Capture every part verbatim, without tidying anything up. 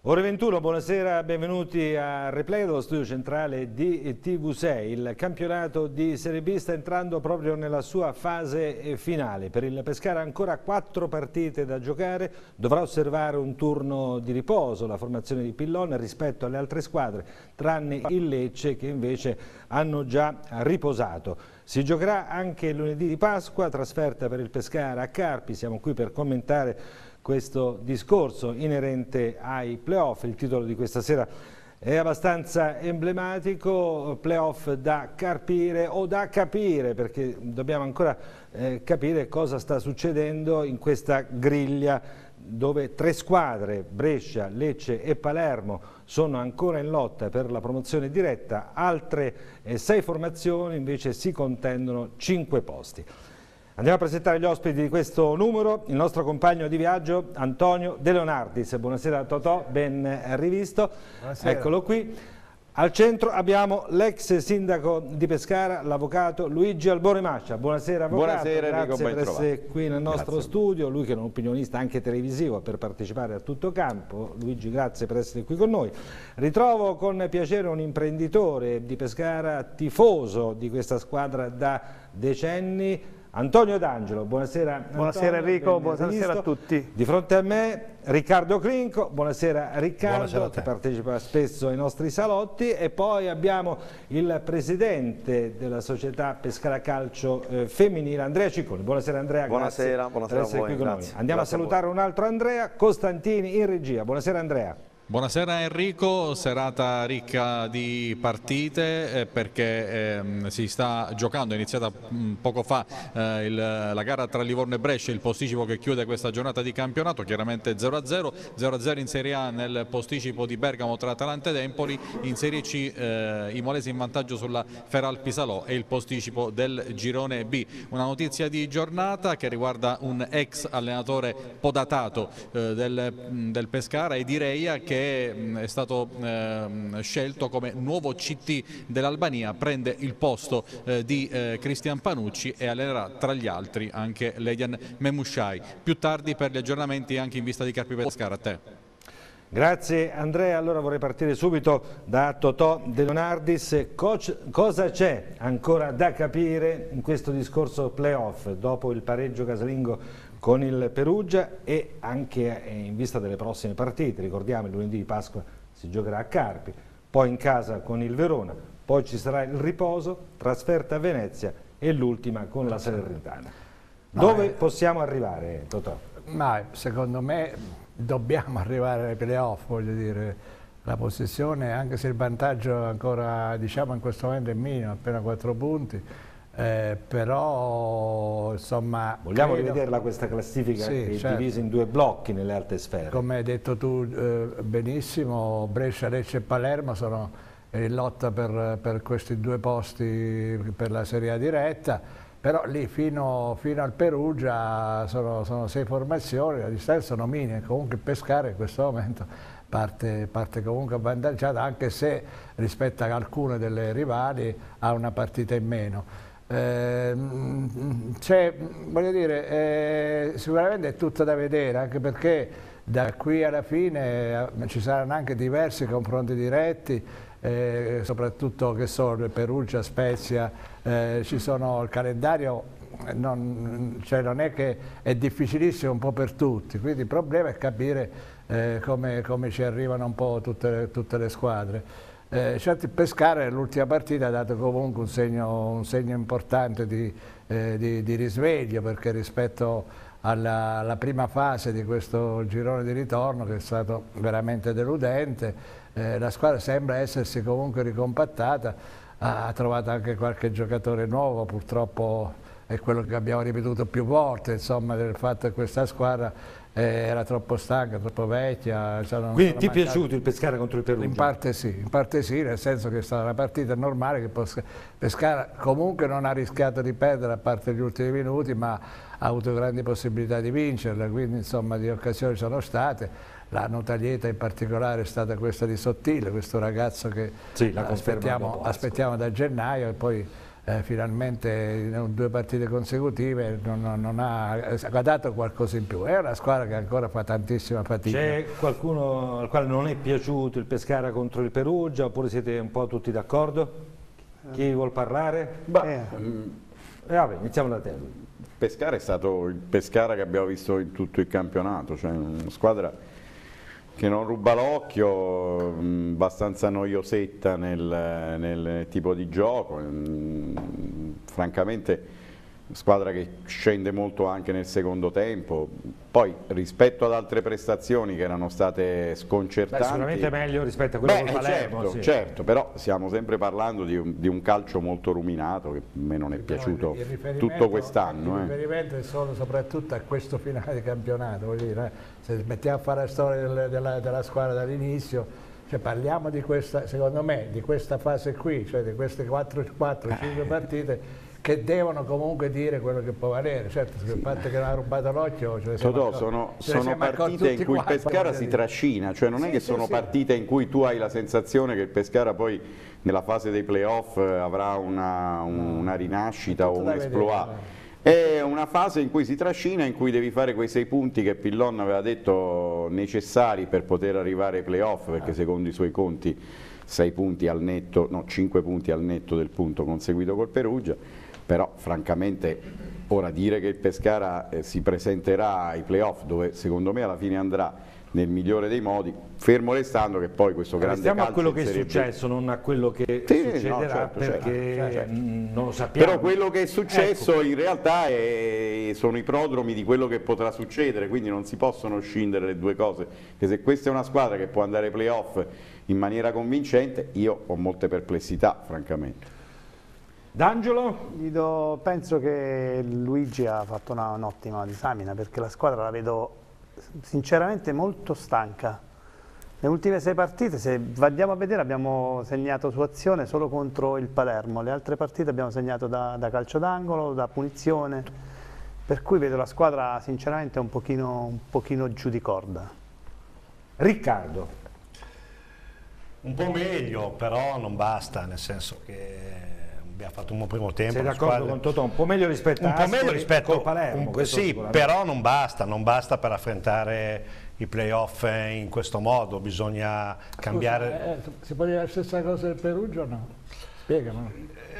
Ore ventuno, buonasera, benvenuti a Replay dello studio centrale di T V sei. Il campionato di Serie B sta entrando proprio nella sua fase finale. Per il Pescara ancora quattro partite da giocare, dovrà osservare un turno di riposo la formazione di Pillon rispetto alle altre squadre, tranne il Lecce che invece hanno già riposato. Si giocherà anche lunedì di Pasqua, trasferta per il Pescara a Carpi. Siamo qui per commentare questo discorso inerente ai playoff. Il titolo di questa sera è abbastanza emblematico, playoff da carpire o da capire, perché dobbiamo ancora eh, capire cosa sta succedendo in questa griglia dove tre squadre, Brescia, Lecce e Palermo, sono ancora in lotta per la promozione diretta, altre eh, sei formazioni invece si contendono cinque posti. Andiamo a presentare gli ospiti di questo numero, il nostro compagno di viaggio Antonio De Leonardis. Buonasera Totò, ben rivisto. Buonasera. Eccolo qui. Al centro abbiamo l'ex sindaco di Pescara, l'avvocato Luigi Albore Mascia. Buonasera avvocato, Buonasera, grazie Enrico, per essere qui nel nostro grazie. studio. Lui che è un opinionista anche televisivo per partecipare a tutto campo. Luigi, grazie per essere qui con noi. Ritrovo con piacere un imprenditore di Pescara, tifoso di questa squadra da decenni, Antonio D'Angelo. Buonasera Antonio. Buonasera Enrico, buonasera a tutti. Di fronte a me Riccardo Crinco. Buonasera Riccardo, buonasera che partecipa spesso ai nostri salotti, e poi abbiamo il presidente della società Pescara Calcio eh, femminile, Andrea Cicconi. Buonasera Andrea, buonasera, grazie buonasera per essere a voi, qui con grazie. noi. Andiamo Grazie a salutare a un altro Andrea, Costantini in regia. Buonasera Andrea. Buonasera Enrico, serata ricca di partite eh, perché ehm, si sta giocando, è iniziata mh, poco fa eh, il, la gara tra Livorno e Brescia, il posticipo che chiude questa giornata di campionato, chiaramente zero a zero, zero a zero in Serie A nel posticipo di Bergamo tra Atalanta ed Empoli, in Serie C eh, i molesi in vantaggio sulla Feralpi Salò e il posticipo del girone B. Una notizia di giornata che riguarda un ex allenatore podatato eh, del, del Pescara, Edireia, che è stato eh, scelto come nuovo C T dell'Albania, prende il posto eh, di eh, Cristian Panucci e allenerà tra gli altri anche Ledian Memushai. Più tardi per gli aggiornamenti anche in vista di Carpi Pescara. A te. Grazie Andrea, allora vorrei partire subito da Totò De Leonardis. Coach, cosa c'è ancora da capire in questo discorso playoff dopo il pareggio casalingo con il Perugia e anche in vista delle prossime partite? Ricordiamo, il lunedì di Pasqua si giocherà a Carpi, poi in casa con il Verona, poi ci sarà il riposo, trasferta a Venezia e l'ultima con la Salernitana. Dove possiamo arrivare, Totò? Ma secondo me dobbiamo arrivare ai playoff, voglio dire, la possessione, anche se il vantaggio ancora, diciamo, in questo momento è minimo, appena quattro punti, eh, però insomma... Vogliamo credo... rivederla questa classifica, sì, che è certo. divisa in due blocchi nelle alte sfere? Come hai detto tu eh, benissimo, Brescia, Lecce e Palermo sono in lotta per, per questi due posti per la Serie A diretta, però lì fino, fino al Perugia sono, sono sei formazioni, la distanza sono minime, comunque il Pescara in questo momento parte, parte comunque avvantaggiata, anche se rispetto ad alcune delle rivali ha una partita in meno. Eh, cioè, voglio dire, eh, sicuramente è tutto da vedere, anche perché da qui alla fine eh, ci saranno anche diversi confronti diretti, eh, soprattutto che so, Perugia, Spezia, eh, ci sono il calendario, non, cioè non è che è difficilissimo un po' per tutti, quindi il problema è capire eh, come, come ci arrivano un po' tutte, tutte le squadre. Eh, certo, il Pescara nell'ultima partita ha dato comunque un segno, un segno importante di, eh, di, di risveglio, perché rispetto alla, alla prima fase di questo girone di ritorno, che è stato veramente deludente, eh, la squadra sembra essersi comunque ricompattata, ha, ha trovato anche qualche giocatore nuovo, purtroppo è quello che abbiamo ripetuto più volte, insomma, del fatto che questa squadra era troppo stanca, troppo vecchia. Cioè Quindi ti è piaciuto il Pescara contro il Perugia? In parte sì, in parte sì, nel senso che è stata una partita normale, che Pescara comunque non ha rischiato di perdere a parte gli ultimi minuti, ma ha avuto grandi possibilità di vincerla, quindi insomma di occasioni sono state. La nota lieta in particolare è stata questa di Sottile, questo ragazzo che sì, aspettiamo, aspettiamo da gennaio, e poi eh, finalmente in due partite consecutive non, non, non ha, ha dato qualcosa in più. È una squadra che ancora fa tantissima fatica. C'è qualcuno al quale non è piaciuto il Pescara contro il Perugia, oppure siete un po' tutti d'accordo? Chi vuol parlare? Beh, Eh, vabbè, iniziamo da te. Pescara è stato il Pescara che abbiamo visto in tutto il campionato, cioè una squadra che non ruba l'occhio, abbastanza noiosetta nel, nel tipo di gioco, mh, francamente squadra che scende molto anche nel secondo tempo. Poi rispetto ad altre prestazioni che erano state sconcertanti, Beh, sicuramente meglio rispetto a quello beh, del Palermo, certo, sì. certo, però stiamo sempre parlando di un, di un calcio molto ruminato che a me non è piaciuto il riferimento- tutto quest'anno. Il eh. riferimento è solo soprattutto a questo finale di campionato, voglio dire, eh. Se mettiamo a fare la storia del- della, della squadra dall'inizio, cioè parliamo di questa, secondo me, di questa fase qui, cioè di queste quattro cinque partite che devono comunque dire quello che può valere. Certo, il fatto che non ha rubato l'occhio, ce ne siamo Totò, accorti- sono, ce ne sono siamo accorti partite in tutti cui il quanti, Pescara voglio si dire. trascina, cioè non è Sì, che sì, sono sì. partite in cui tu hai la sensazione che il Pescara poi nella fase dei playoff avrà una, un- una rinascita È o tutto un da vedere, esploit. È una fase in cui si trascina, in cui devi fare quei sei punti che Pillon aveva detto necessari per poter arrivare ai playoff, perché secondo i suoi conti sei punti al netto, no, cinque punti al netto del punto conseguito col Perugia, però francamente ora dire che il Pescara eh, si presenterà ai playoff, dove secondo me alla fine andrà nel migliore dei modi, fermo restando che poi questo grande Stiamo calcio a quello in che è Serie B. successo, non a quello che Sì, no, succederà, certo, certo, perché certo. mh, non lo sappiamo. Però quello che è successo Ecco. in realtà è- sono i prodromi di quello che potrà succedere, quindi non si possono scindere le due cose, che se questa è una squadra che può andare ai playoff in maniera convincente, io ho molte perplessità francamente. D'Angelo? Gli do- penso che Luigi ha fatto una- un'ottima disamina, perché la squadra la vedo sinceramente molto stanca. Le ultime sei partite, se andiamo a vedere, abbiamo segnato su azione solo contro il Palermo, le altre partite abbiamo segnato da, da calcio d'angolo, da punizione, per cui vedo la squadra sinceramente un pochino, un pochino giù di corda. Riccardo? Un po' meglio, però non basta, nel senso che abbiamo fatto un primo tempo. Sei una d'accordo squadra- con Totò? Un po' meglio rispetto un a po' meglio Ascoli rispetto col Palermo, un- questo sì, sicuramente. però non basta, non basta per affrontare i playoff in questo modo, bisogna cambiare. Scusa, eh, si può dire la stessa cosa del Perugia o no? Spiegamelo.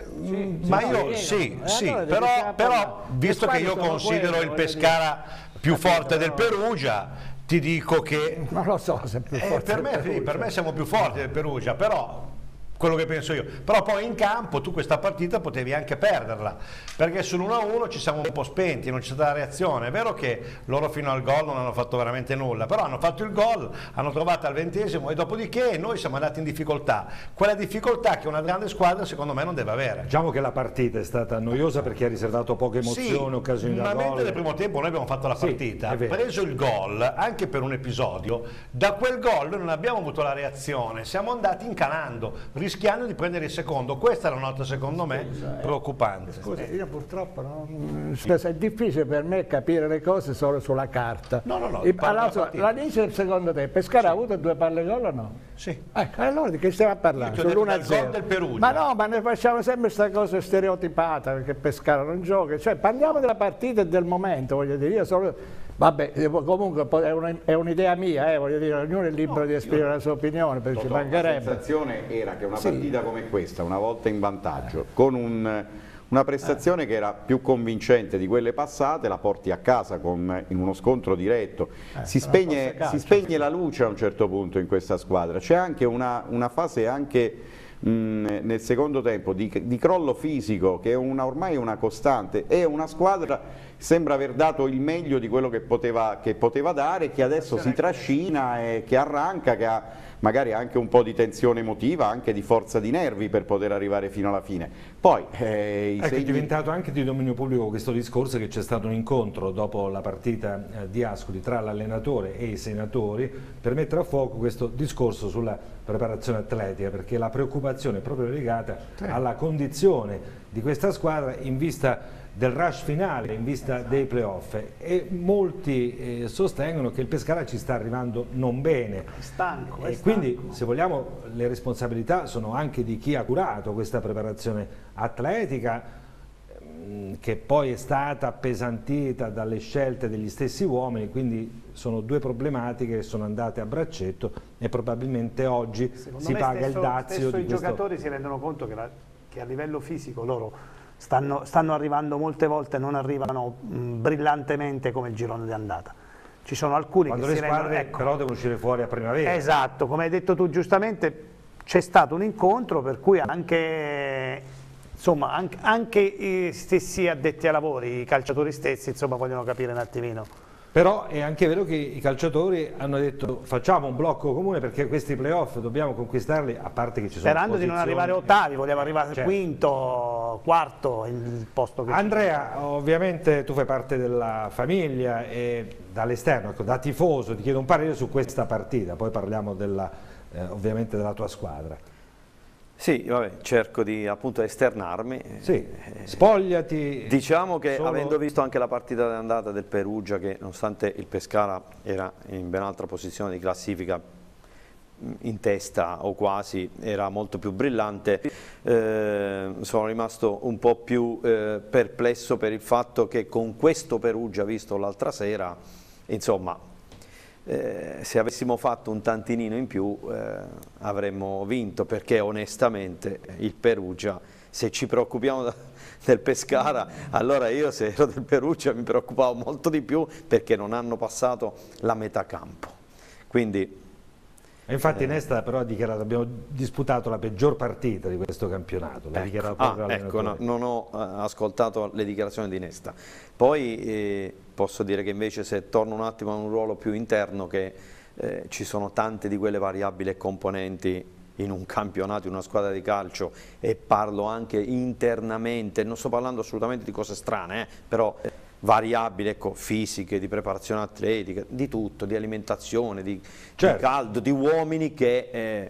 Mm, ma io sì, Eh, sì, allora devi però, sapere- però le visto che squadre io sono considero quelle, il voglio Pescara più Capito, forte del però- Perugia, ti dico che Non lo so se è più Eh, forte per, del me, sì, Perugia. per me siamo più forti del Perugia, però quello che penso io, però poi in campo tu questa partita potevi anche perderla, perché sull'uno a uno ci siamo un po' spenti, non c'è stata reazione. È vero che loro fino al gol non hanno fatto veramente nulla, però hanno fatto il gol, hanno trovato al ventesimo e dopodiché noi siamo andati in difficoltà, quella difficoltà che una grande squadra secondo me non deve avere. Diciamo che la partita è stata noiosa perché ha riservato poche emozioni, Sì, occasioni da ma mentre gol. nel primo tempo noi abbiamo fatto la Sì, partita, è vero. preso il gol anche per un episodio, da quel gol non abbiamo avuto la reazione, siamo andati incanando, rischiando di prendere il secondo. Questa è la nota secondo me preoccupante. Scusa, io purtroppo non... Scusa, è difficile per me capire le cose solo sulla carta. No, no, no, Il- parlo della allora, partita. all'inizio del secondo tempo, Pescara ha avuto due palle gol o no? Sì. Ecco, allora di che stiamo a parlare? Io ti ho detto Sull'uno a del gol zero. del Perugia. Ma no, ma ne facciamo sempre questa cosa stereotipata perché Pescara non gioca. Cioè, parliamo della partita e del momento, voglio dire. Io solo... Vabbè, comunque poi è una- è un'idea mia, eh, voglio dire, ognuno è libero di esprimere la sua opinione, perché ci Totò, la mancherebbe. sensazione era che una Sì. partita come questa, una volta in vantaggio, con un- una prestazione che era più convincente di quelle passate, la porti a casa con, in uno scontro diretto, si, però spegne, fosse calcio, si spegne la luce a un certo punto in questa squadra, c'è anche una, una fase anche mh, nel secondo tempo di, di crollo fisico che è una, ormai una costante, è una squadra sembra aver dato il meglio di quello che poteva, che poteva dare, che adesso si trascina e che arranca, che ha magari anche un po' di tensione emotiva, anche di forza di nervi per poter arrivare fino alla fine. Poi eh, i Ecco, è segni... diventato anche di dominio pubblico questo discorso che c'è stato un incontro dopo la partita eh, di Ascoli tra l'allenatore e i senatori per mettere a fuoco questo discorso sulla preparazione atletica, perché la preoccupazione è proprio legata alla condizione di questa squadra in vista del rush finale in vista dei playoff, e molti eh, sostengono che il Pescara ci sta arrivando non bene. È stanco, è e stanco. Quindi, se vogliamo, le responsabilità sono anche di chi ha curato questa preparazione atletica, ehm, che poi è stata appesantita dalle scelte degli stessi uomini, quindi sono due problematiche che sono andate a braccetto e probabilmente oggi Secondo si me paga stesso, il dazio stesso di i questo... giocatori si rendono conto che, la, che a livello fisico loro stanno, stanno arrivando molte volte, non arrivano mh, brillantemente come il girone di andata. Ci sono alcuni Quando che le si squadre rendono, ecco, però devono uscire fuori a primavera. esatto, come hai detto tu giustamente, c'è stato un incontro per cui anche, insomma, anche, anche i stessi addetti ai lavori, i calciatori stessi, insomma, vogliono capire un attimino. Però è anche vero che i calciatori hanno detto facciamo un blocco comune perché questi playoff dobbiamo conquistarli, a parte che ci sono Sperando di non arrivare ottavi, vogliamo arrivare certo. quinto, quarto, il posto che Andrea, ovviamente tu fai parte della famiglia e dall'esterno, ecco, da tifoso, ti chiedo un parere su questa partita, poi parliamo della, eh, ovviamente della tua squadra. Sì, vabbè, cerco di appunto esternarmi. Sì, spogliati. Diciamo che solo... avendo visto anche la partita d'andata del Perugia, che nonostante il Pescara era in ben altra posizione di classifica, in testa o quasi, era molto più brillante, eh, sono rimasto un po' più eh, perplesso per il fatto che con questo Perugia visto l'altra sera, insomma, Eh, se avessimo fatto un tantinino in più eh, avremmo vinto, perché onestamente il Perugia, se ci preoccupiamo da, del Pescara, allora io se ero del Perugia mi preoccupavo molto di più, perché non hanno passato la metà campo. Quindi E infatti eh. Nesta però ha dichiarato abbiamo disputato la peggior partita di questo campionato, l'ha ecco, dichiarato ah, proprio ecco, no, non ho eh, ascoltato le dichiarazioni di Nesta. Poi eh, posso dire che invece, se torno un attimo a un ruolo più interno, che eh, ci sono tante di quelle variabili e componenti in un campionato, in una squadra di calcio, e parlo anche internamente, non sto parlando assolutamente di cose strane, eh, però variabili, ecco, fisiche, di preparazione atletica, di tutto, di alimentazione, di, certo. di caldo, di uomini, che eh,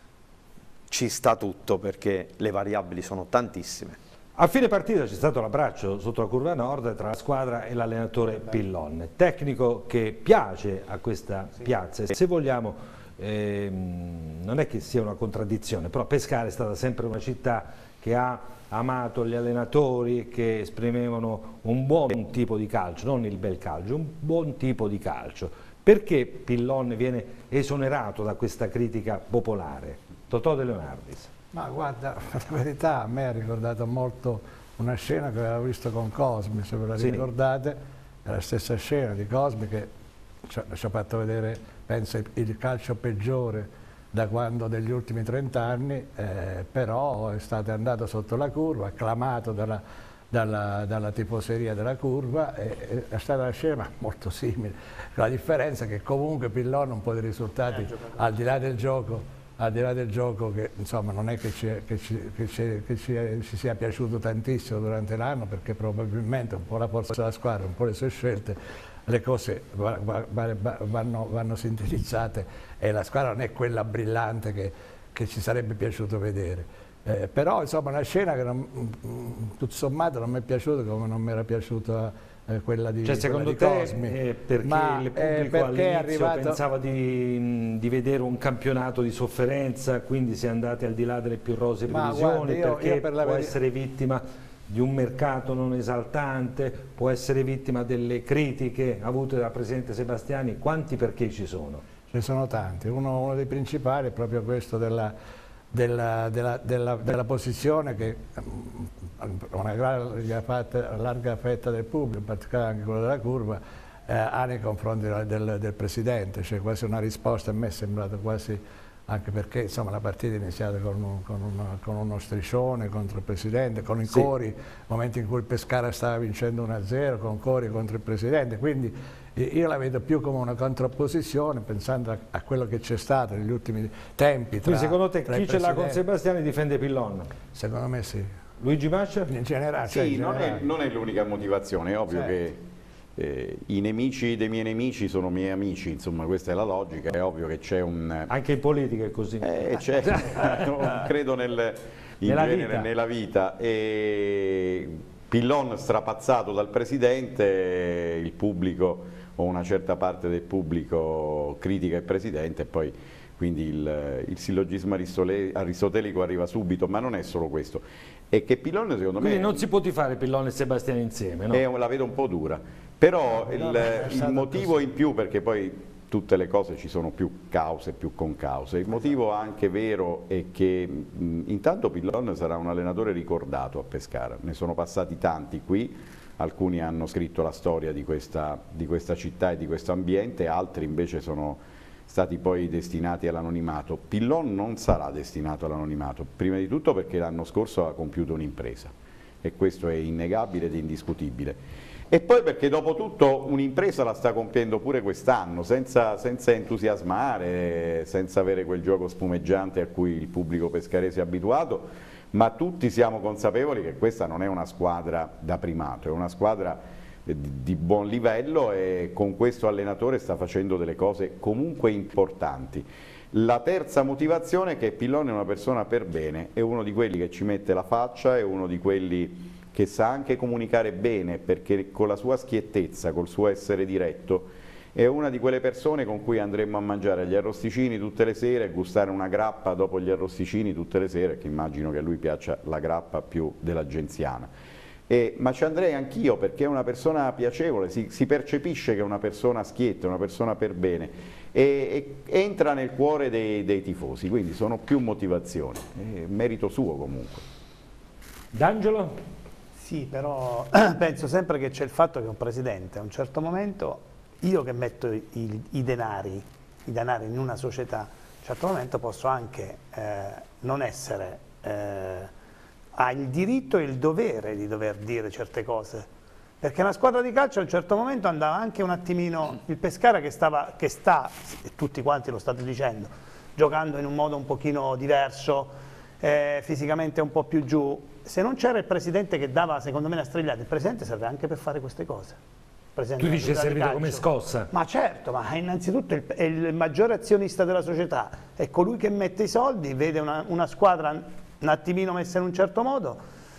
ci sta tutto, perché le variabili sono tantissime. A fine partita c'è stato l'abbraccio sotto la curva nord tra la squadra e l'allenatore Pillon, tecnico che piace a questa piazza. Se vogliamo, ehm, non è che sia una contraddizione, però Pescara è stata sempre una città che ha amato gli allenatori che esprimevano un buon tipo di calcio, non il bel calcio, un buon tipo di calcio. Perché Pillon viene esonerato da questa critica popolare? Totò De Leonardis. Ma guarda, la verità, a me ha ricordato molto una scena che avevo visto con Cosmi, se ve la sì. ricordate, è la stessa scena di Cosmi che ci ha fatto vedere, penso, il calcio peggiore da quando, degli ultimi trent'anni, eh, però è stato andato sotto la curva, acclamato dalla, dalla, dalla tifoseria della curva, e è stata una scena molto simile, la differenza è che comunque Pillon un po' di risultati, al di là del gioco, al di là del gioco che insomma non è che ci, che ci, che ci, che ci, ci sia piaciuto tantissimo durante l'anno, perché probabilmente un po' la forza della squadra, un po' le sue scelte, le cose vanno, vanno sintetizzate, e la squadra non è quella brillante che, che ci sarebbe piaciuto vedere. Eh, però insomma una scena che non, tutto sommato non mi è piaciuta, come non mi era piaciuta eh, quella di, cioè, secondo di te, Cosmi. Eh, perché Ma, il eh, pubblico all'inizio arrivato... pensava di, di vedere un campionato di sofferenza, quindi si è andati al di là delle più rosee previsioni, io, perché io per può essere vittima di un mercato non esaltante, può essere vittima delle critiche avute dal presidente Sebastiani. Quanti perché ci sono? Ce ne sono tanti, uno, uno dei principali è proprio questo della, della, della, della, della posizione che una larga fetta, larga fetta del pubblico, in particolare anche quello della curva, eh, ha nei confronti del, del presidente, cioè quasi una risposta. A me è sembrato quasi, anche perché insomma la partita è iniziata con, un, con, una, con uno striscione contro il presidente, con i sì. cori, nel momento in cui il Pescara stava vincendo uno a zero, con cori contro il presidente, quindi io la vedo più come una contrapposizione, pensando a, a quello che c'è stato negli ultimi tempi. Tra, quindi secondo te chi ce l'ha con Sebastiani difende Pillon? Secondo me sì. Luigi Mascia? In generale, sì, cioè in non, generale. È, non è l'unica motivazione, è ovvio certo. che eh, i nemici dei miei nemici sono miei amici, insomma questa è la logica, è ovvio che c'è un... Anche in politica è così. Eh, credo nel, in nella, genere, vita. nella vita. E Pillon strapazzato dal presidente, il pubblico o una certa parte del pubblico critica il presidente e poi quindi il, il sillogismo aristotelico arriva subito, ma non è solo questo. È che Pillon secondo quindi me... non si può tifare Pillon e Sebastiani insieme, no? È, la vedo un po' dura, però no, il, il motivo in più, perché poi tutte le cose ci sono più cause, più concause, il motivo anche vero è che mh, intanto Pillon sarà un allenatore ricordato a Pescara, ne sono passati tanti qui, alcuni hanno scritto la storia di questa, di questa città e di questo ambiente, altri invece sono stati poi destinati all'anonimato. Pillon non sarà destinato all'anonimato, prima di tutto perché l'anno scorso ha compiuto un'impresa e questo è innegabile ed indiscutibile. E poi perché dopo tutto un'impresa la sta compiendo pure quest'anno, senza, senza entusiasmare, senza avere quel gioco spumeggiante a cui il pubblico pescarese è abituato, ma tutti siamo consapevoli che questa non è una squadra da primato, è una squadra di buon livello e con questo allenatore sta facendo delle cose comunque importanti. La terza motivazione è che Pillon è una persona per bene, è uno di quelli che ci mette la faccia, è uno di quelli che sa anche comunicare bene perché con la sua schiettezza, col suo essere diretto, è una di quelle persone con cui andremmo a mangiare gli arrosticini tutte le sere, gustare una grappa dopo gli arrosticini tutte le sere, che immagino che a lui piaccia la grappa più della genziana. E, ma ci andrei anch'io perché è una persona piacevole, si, si percepisce che è una persona schietta, una persona per bene e, e entra nel cuore dei, dei tifosi, quindi sono più motivazioni, è merito suo comunque. D'Angelo? Sì, però penso sempre che c'è il fatto che un presidente a un certo momento, io che metto i, i, denari, i denari in una società, a un certo momento posso anche eh, non essere, eh, ha il diritto e il dovere di dover dire certe cose, perché una squadra di calcio a un certo momento andava anche un attimino, il Pescara che, stava, che sta, e tutti quanti lo state dicendo, giocando in un modo un pochino diverso, eh, fisicamente un po' più giù. Se non c'era il presidente che dava secondo me la strigliata, il presidente serve anche per fare queste cose. Tu dici è servito come scossa? Ma certo, ma innanzitutto il, è il maggiore azionista della società, è colui che mette i soldi, vede una, una squadra un attimino messa in un certo modo.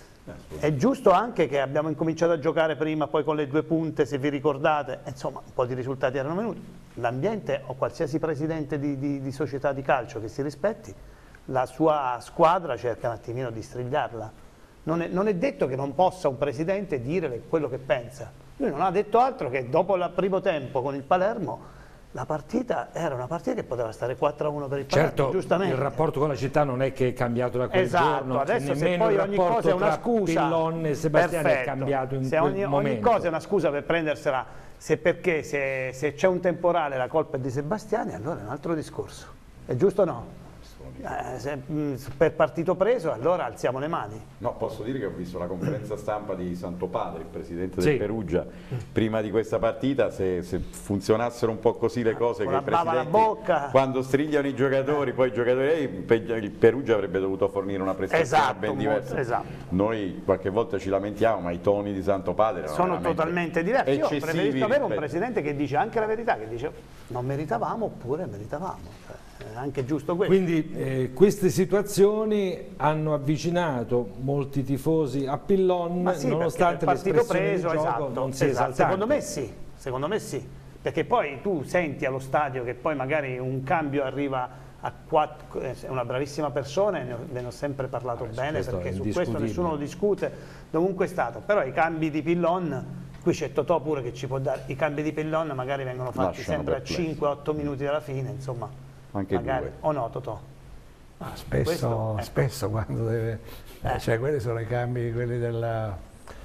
È giusto anche che abbiamo incominciato a giocare prima, poi con le due punte, se vi ricordate, insomma un po' di risultati erano venuti. L'ambiente o qualsiasi presidente di, di, di società di calcio che si rispetti, la sua squadra cerca un attimino di strigliarla. Non è, non è detto che non possa un presidente dire quello che pensa. Lui non ha detto altro che dopo il primo tempo con il Palermo la partita era una partita che poteva stare quattro a uno per il Palermo, certo, giustamente. Il rapporto con la città non è che è cambiato da quel esatto, giorno, adesso se nemmeno poi il ogni cosa è una scusa, Pillon e Sebastiani perfetto. è cambiato in se quel ogni, momento. ogni cosa è una scusa per prendersela, se perché se, se c'è un temporale la colpa è di Sebastiani, allora è un altro discorso. È giusto o no? Eh, se, mh, per partito preso, allora alziamo le mani. No, posso dire che ho visto la conferenza stampa di Santo Padre, il presidente sì. del Perugia, prima di questa partita. Se, se funzionassero un po' così le cose, con che la i bava alla presidenti bocca, quando strigliano i giocatori, poi i giocatori, il Perugia avrebbe dovuto fornire una prestazione esatto, ben diversa. Esatto. Noi qualche volta ci lamentiamo, ma i toni di Santo Padre sono totalmente diversi. Io preferisco avere un presidente che dice anche la verità, che dice non meritavamo oppure meritavamo. È anche giusto questo. Quindi eh, queste situazioni hanno avvicinato molti tifosi a Pillon, sì, nonostante l'espressione preso, di gioco esatto, non sia esatto. esaltante. Secondo me sì, secondo me sì, perché poi tu senti allo stadio che poi magari un cambio arriva a quattro, è una bravissima persona, ne ho, ne ho sempre parlato ah, bene, perché su questo nessuno lo discute, dovunque è stato, però i cambi di Pillon, qui c'è Totò pure che ci può dare, i cambi di Pillon magari vengono fatti Lasciano sempre perplesso. a cinque otto minuti dalla fine, insomma. Anche magari, due. o no Totò? Ah, spesso, Questo, ecco. spesso quando deve, eh. cioè quelli sono i cambi, quelli della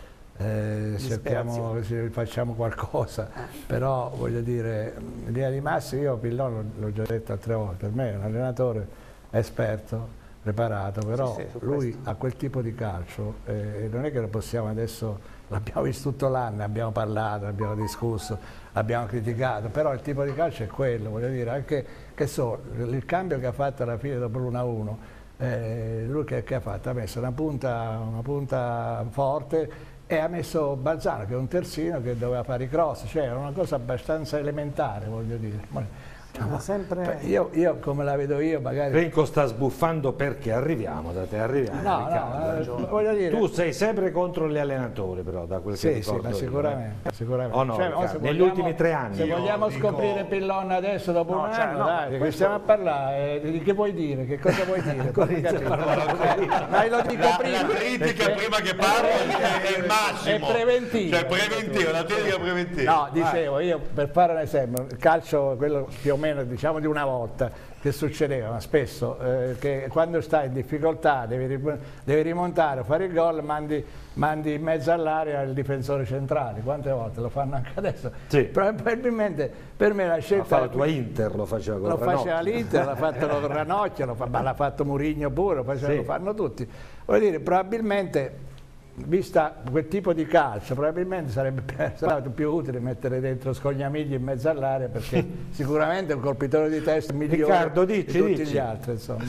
eh, cerchiamo, facciamo qualcosa, eh. però voglio dire, in linea di massima io Pillon l'ho già detto altre volte, per me è un allenatore esperto, preparato, però sì, sì, lui questo. ha quel tipo di calcio e eh, non è che lo possiamo adesso, l'abbiamo visto tutto l'anno, abbiamo parlato, abbiamo discusso, abbiamo criticato, però il tipo di calcio è quello, voglio dire, anche che so, il cambio che ha fatto alla fine dopo l'uno a uno, eh, lui che, che ha fatto? Ha messo una punta, una punta forte e ha messo Balzano che è un terzino che doveva fare i cross, cioè era una cosa abbastanza elementare, voglio dire. Ma sempre... Io, io come la vedo io magari... Renko sta sbuffando perché arriviamo da te, arriviamo. No, Riccardo. no, voglio dire... Tu sei sempre contro gli allenatori però, da quel che Sì, sì, ricordo ma io, sicuramente, eh. sicuramente. Oh no, Cioè, Riccardo, se negli vogliamo- ultimi tre anni. Se vogliamo dico- scoprire Pillon adesso dopo No, un cioè, anno, no, dai, che questo- stiamo a parlare? Eh, di che vuoi dire? Che cosa vuoi dire? Fammi capire. Dai, lo dico La, prima. la critica Perché- prima che parlo è, è il massimo. È preventivo. Cioè preventivo, la critica preventiva. No, dicevo, io per fare un esempio, il calcio, quello più o meno diciamo di una volta, che succedeva ma spesso, eh, che quando stai in difficoltà, devi, rim- devi rimontare, fare il gol, mandi, mandi in mezzo all'area il difensore centrale, quante volte lo fanno anche adesso? Sì. Probabilmente per me la Ma scelta... fa la tua Inter lo faceva con Lo Ranocchio. faceva l'Inter, l'ha fatto con Ranocchio, lo fa- ma l'ha fatto Mourinho pure, lo, faceva- Sì. lo fanno tutti. Voglio dire, probabilmente, vista quel tipo di calcio, probabilmente sarebbe più- stato più utile mettere dentro Scognamiglio in mezzo all'area, perché sicuramente è un colpitore di testa migliore Riccardo, di dici, tutti dici. gli altri. Insomma.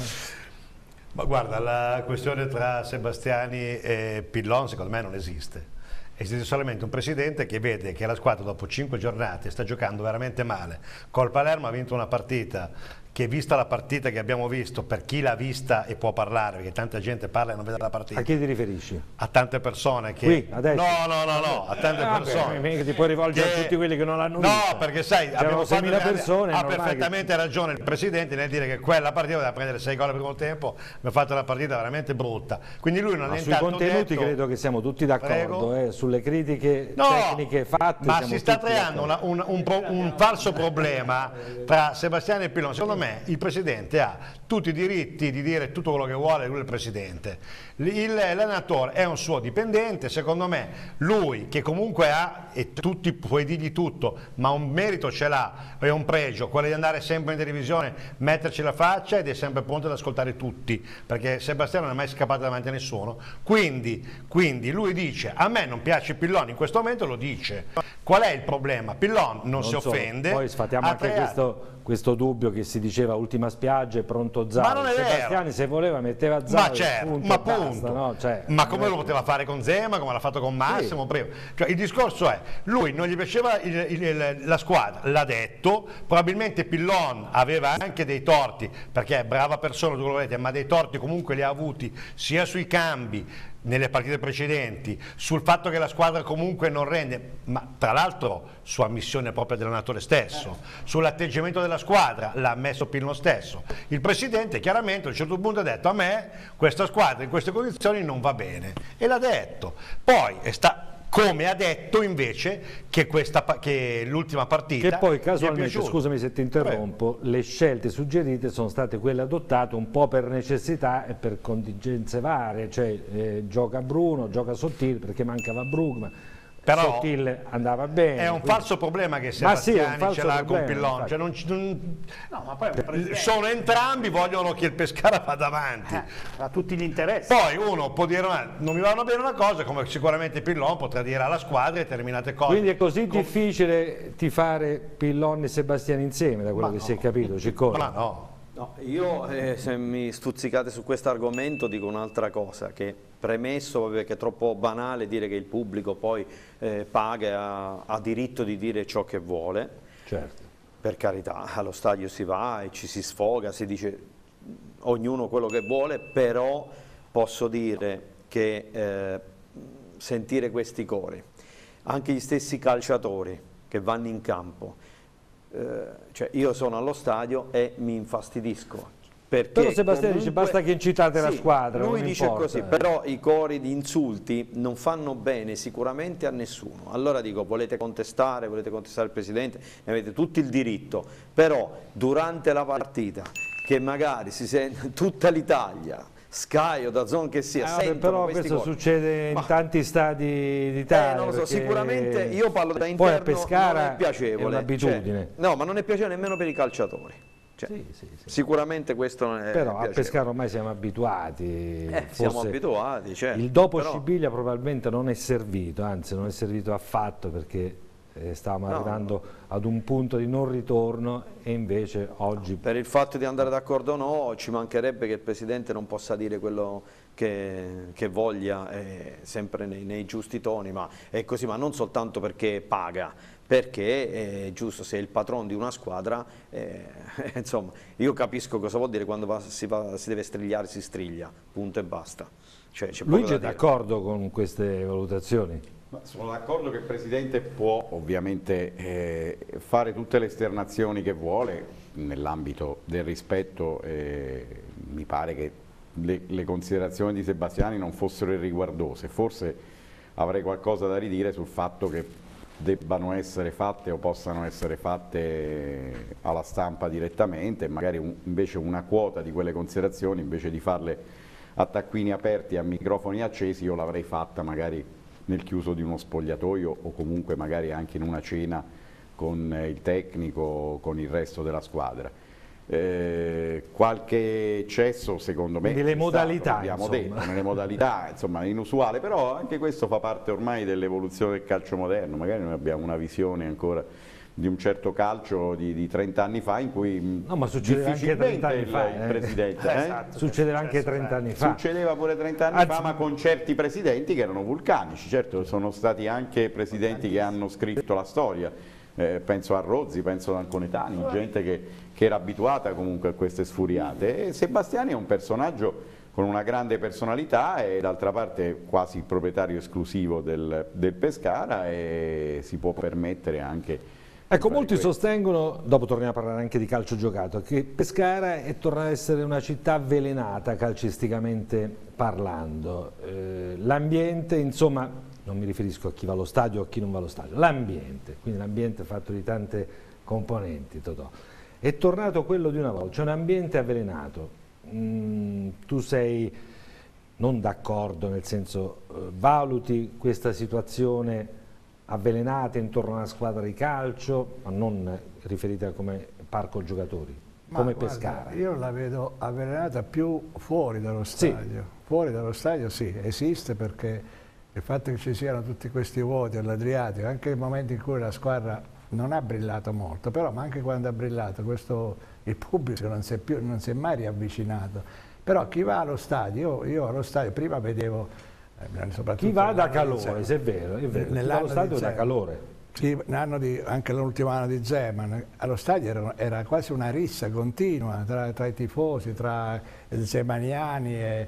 Ma guarda, la questione tra Sebastiani e Pillon secondo me non esiste. Esiste solamente un presidente che vede che la squadra dopo cinque giornate sta giocando veramente male. Col Palermo ha vinto una partita che, vista la partita che abbiamo visto, per chi l'ha vista e può parlare, perché tanta gente parla e non vede la partita, A chi ti riferisci? a tante persone che... Qui, adesso? No, no, no, no, a tante Ah, persone. beh, ti puoi rivolgere che- a tutti quelli che non l'hanno No, vista. perché sai, C'erano abbiamo fatto seimila grandi- persone, è ha normale perfettamente ragione il Presidente nel dire che quella partita doveva prendere sei gol al primo tempo, abbiamo fatto una partita veramente brutta. Quindi lui non Ma è sui intanto contenuti detto... credo che siamo tutti d'accordo, Prego. eh, sulle critiche No, tecniche fatte. ma siamo si sta tutti creando d'accordo. una- un, un pro- un falso problema tra Sebastiani e Pillon. Secondo me il Presidente ha tutti i diritti di dire tutto quello che vuole, lui è il Presidente. Il- L'allenatore è un suo dipendente, secondo me lui che comunque ha, e tutti puoi dirgli tutto, ma un merito ce l'ha, è un pregio, quello di andare sempre in televisione, metterci la faccia ed è sempre pronto ad ascoltare tutti, perché Sebastiano non è mai scappato davanti a nessuno. Quindi, quindi lui dice, a me non piace Pillon, in questo momento lo dice. Qual è il problema? Pillon non, Non si so, offende. Poi sfatiamo ha anche tre anni. questo, questo dubbio che si diceva ultima spiaggia e pronto Ma Zaro. non è vero. Sebastiani se voleva metteva Zaro. Ma certo, punto, ma e basta, punto. no? Cioè, ma come non lo è- poteva fare con Zema, come l'ha fatto con Massimo prima. Cioè, il discorso è, lui non gli piaceva il- il- il- la squadra, l'ha detto, probabilmente Pillon aveva anche dei torti, perché è brava persona, tu lo volete, ma dei torti comunque li ha avuti sia sui cambi, nelle partite precedenti, sul fatto che la squadra comunque non rende, ma tra l'altro su ammissione propria dell'allenatore stesso, sull'atteggiamento della squadra l'ha ammesso Pillon stesso. Il Presidente chiaramente a un certo punto ha detto, a me questa squadra in queste condizioni non va bene, e l'ha detto. Poi è sta come ha detto invece che, questa pa- che l'ultima partita Che poi gli è casualmente, piaciuta. scusami se ti interrompo, le scelte suggerite sono state quelle adottate un po' per necessità e per contingenze varie, cioè eh, gioca Bruno, gioca Sottile perché mancava Brugman, Però Sottile andava bene. è un quindi- falso problema che Ma sì, è un Sebastiani falso ce l'ha problema, con Pillon, infatti. cioè non, ci- non- No, ma poi un presidente sono entrambi, vogliono che il Pescara vada avanti. eh, ha tutti gli interessi. Poi uno può dire "Ma non mi vanno bene una cosa", come sicuramente Pillon potrà dire alla squadra determinate cose. Quindi è così Com- difficile tifare Pillon e Sebastiani insieme, da quello Ma che no. si è capito, Ciccone? Ma no. No, io eh, se mi stuzzicate su questo argomento dico un'altra cosa, che premesso, vabbè, che è troppo banale dire che il pubblico poi eh, paga e ha, ha diritto di dire ciò che vuole, Certo. per carità, allo stadio si va e ci si sfoga, si dice ognuno quello che vuole, però posso dire che eh, sentire questi cori, anche gli stessi calciatori che vanno in campo, eh, cioè io sono allo stadio e mi infastidisco. Perché Però Sebastiano dice, basta che incitate la sì, squadra, lui non dice importa. così, però i cori di insulti non fanno bene sicuramente a nessuno. Allora dico, volete contestare, volete contestare il Presidente, ne avete tutto il diritto, però durante la partita, che magari si sente tutta l'Italia, Sky o DAZN che sia, Ah, vabbè, sentono però questi questo cori. succede in Ma- tanti stadi d'Italia. Eh, non lo so, perché sicuramente io parlo da poi interno, a Pescara non è piacevole. è un'abitudine. Cioè, no, ma non è piacevole nemmeno per i calciatori. Cioè, Sì, sì, sì. sicuramente questo non è Però a piacevole. Pescara ormai siamo abituati. Eh, siamo forse abituati, certo. il dopo Però- Scibilia probabilmente non è servito, anzi non è servito affatto, perché eh, stavamo No, arrivando ad un punto di non ritorno e invece oggi... Per il fatto di andare d'accordo o no, ci mancherebbe che il Presidente non possa dire quello che, che voglia, eh, sempre nei, nei giusti toni, ma è così, ma non soltanto perché paga, perché è giusto, se è il patron di una squadra, eh, insomma, io capisco cosa vuol dire quando va, si, va, si deve strigliare, si striglia, punto e basta. Cioè, Luigi è d'accordo con queste valutazioni? Ma sono d'accordo che il Presidente può ovviamente eh, fare tutte le esternazioni che vuole nell'ambito del rispetto, eh, mi pare che le, le considerazioni di Sebastiani non fossero irriguardose, forse avrei qualcosa da ridire sul fatto che debbano essere fatte o possano essere fatte alla stampa direttamente, magari un, invece una quota di quelle considerazioni, invece di farle a taccuini aperti, a microfoni accesi, io l'avrei fatta magari nel chiuso di uno spogliatoio o comunque magari anche in una cena con il tecnico, con il resto della squadra. Eh, qualche eccesso secondo me nelle modalità, abbiamo insomma. detto, nelle modalità, insomma, inusuale, però anche questo fa parte ormai dell'evoluzione del calcio moderno. Magari noi abbiamo una visione ancora di un certo calcio di, di trenta anni fa in cui no, ma succedeva anche trenta anni il, fa, il eh. presidente eh? Esatto, succedeva anche trenta anni fa. Succedeva pure trenta anni Anzi, fa, ma con certi presidenti che erano vulcanici. Certo, sono stati anche presidenti che hanno scritto la storia, eh, penso a Rozzi, penso ad Anconetani, gente che, che era abituata comunque a queste sfuriate. E Sebastiani è un personaggio con una grande personalità e d'altra parte quasi il proprietario esclusivo del, del Pescara, e si può permettere anche. Ecco, molti sostengono, dopo torniamo a parlare anche di calcio giocato, che Pescara è tornata ad essere una città avvelenata calcisticamente parlando. Eh, l'ambiente, insomma, non mi riferisco a chi va allo stadio o a chi non va allo stadio, l'ambiente, quindi l'ambiente fatto di tante componenti, Totò, è tornato quello di una volta, c'è un ambiente avvelenato. Mm, tu sei non d'accordo, nel senso, eh, valuti questa situazione avvelenate intorno a una squadra di calcio, ma non riferita come parco giocatori, ma come guarda, Pescara. Io la vedo avvelenata più fuori dallo stadio. Sì. Fuori dallo stadio sì, esiste, perché il fatto che ci siano tutti questi vuoti all'Adriatico, anche nei momenti in cui la squadra non ha brillato molto, però ma anche quando ha brillato questo, il pubblico non si è, più, non si è mai riavvicinato. Però chi va allo stadio, io, io allo stadio prima vedevo chi va da calore, se è vero, è vero. Chi va allo stadio da calore. Sì, di, anche l'ultimo anno di Zeman, allo stadio era, era quasi una rissa continua tra, tra i tifosi, tra zemaniani e,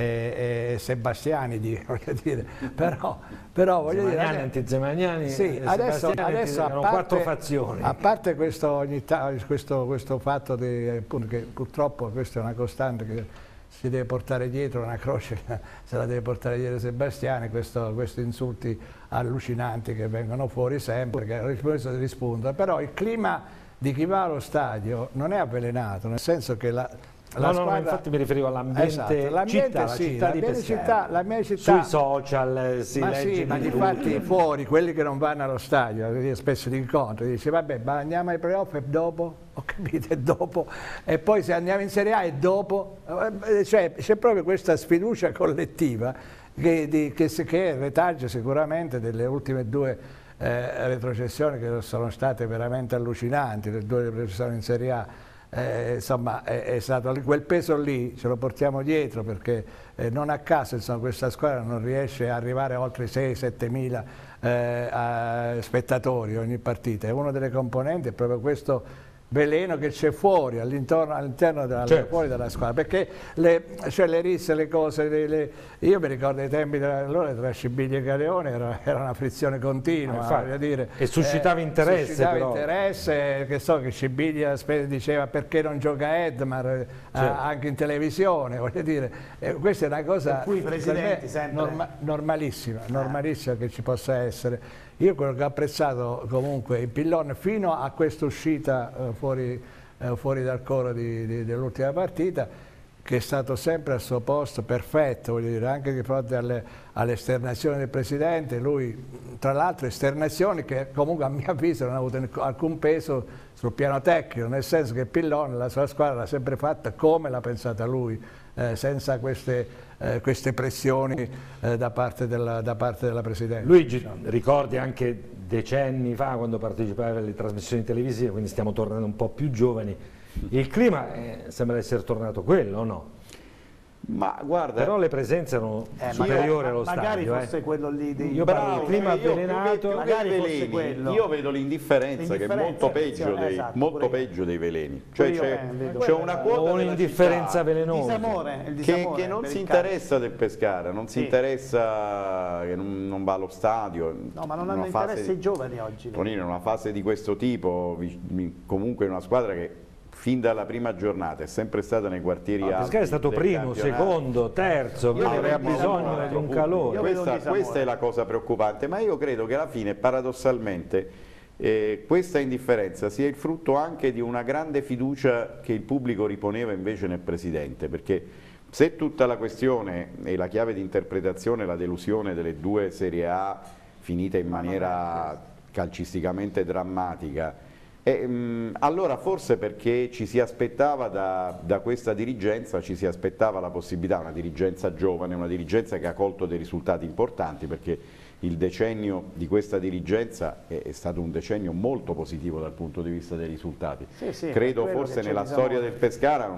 e, e sebastiani, di, voglio dire. Però, però voglio zemaniani, dire, antizemaniani, sì, adesso, adesso erano parte, quattro fazioni. A parte questo, ogni questo, questo fatto di, appunto, che purtroppo questa è una costante che si deve portare dietro, una croce se la deve portare dietro Sebastiani, questo, questi insulti allucinanti che vengono fuori sempre, che rispondono. Però il clima di chi va allo stadio non è avvelenato, nel senso che la, la no, squadra... no, infatti mi riferivo all'ambiente, esatto, città, sì, la città di Pescara. Città, la mia città, sui social si ma legge sì, ma di infatti tutto. Fuori, quelli che non vanno allo stadio, spesso li incontro, dice vabbè, ma andiamo ai playoff e dopo? Ho capito, e dopo? E poi se andiamo in Serie A e dopo? Cioè c'è proprio questa sfiducia collettiva che, di, che, che retaggio sicuramente delle ultime due eh, retrocessioni che sono state veramente allucinanti, le due retrocessioni in Serie A. Eh, insomma è, è stato quel peso lì, ce lo portiamo dietro, perché eh, non a caso insomma, questa squadra non riesce a arrivare a oltre sei sette mila eh, spettatori ogni partita. E una delle componenti è proprio questo veleno che c'è fuori, all'interno all della, certo. fuori dalla squadra, perché le, cioè le risse, le cose, le, le, io mi ricordo ai tempi della, allora tra Scibilia e Galeone era, era una frizione continua, ah, voglio dire, e suscitava eh, interesse, suscitava però. interesse, che so che Scibilia diceva perché non gioca Edmar, certo. eh, anche in televisione, voglio dire, eh, questa è una cosa per cui i presidenti sempre norma, normalissima, normalissima ah. che ci possa essere. Io quello che ho apprezzato comunque il Pillon fino a questa uscita eh, fuori, eh, fuori dal coro dell'ultima partita, che è stato sempre al suo posto, perfetto, voglio dire, anche di fronte alle, alle esternazioni del Presidente. Lui, tra l'altro, esternazioni che comunque a mio avviso non hanno avuto alcun peso sul piano tecnico, nel senso che Pillon la sua squadra l'ha sempre fatta come l'ha pensata lui, eh, senza queste... Eh, queste pressioni eh, da, parte della, da parte della Presidente. Luigi, diciamo. Ricordi anche decenni fa quando partecipavi alle trasmissioni televisive, quindi stiamo tornando un po' più giovani, il clima eh, sembra essere tornato quello, o no? Ma guarda, però le presenze erano Eh, superiori magari, allo magari stadio. fosse eh. quello lì dei Io parlo di clima io- più che- avvelenato. più che Magari fosse veleni, quello. io vedo l'indifferenza che è molto peggio attenzione, dei, esatto, molto pure io. peggio dei veleni. Cioè Pure io, c'è, eh, vedo. c'è una quota o della un'indifferenza città velenosa. Disamore, il che, disamore che non per si il calcio. interessa del Pescara, non si Sì. interessa, che non, non va allo stadio. No, ma non Una hanno fase interesse di- i giovani oggi. Tonino, in una fase di questo tipo, vi- mi- comunque è una squadra che fin dalla prima giornata è sempre stata nei quartieri No, il alti. Pescara è stato del primo, campionato. secondo, terzo, quindi Io aveva vedo un bisogno disamore di un pubblico. calore. Io vedo un Questa, disamore. questa è la cosa preoccupante, ma io credo che alla fine, paradossalmente, eh, questa indifferenza sia il frutto anche di una grande fiducia che il pubblico riponeva invece nel Presidente, perché se tutta la questione e la chiave di interpretazione è la delusione delle due Serie A finite in maniera calcisticamente drammatica, E, mh, allora forse perché ci si aspettava da, da questa dirigenza, ci si aspettava la possibilità, una dirigenza giovane, una dirigenza che ha colto dei risultati importanti, perché il decennio di questa dirigenza è, è stato un decennio molto positivo dal punto di vista dei risultati. Sì, sì, Credo per quello forse che nella ci siamo- storia del Pescara,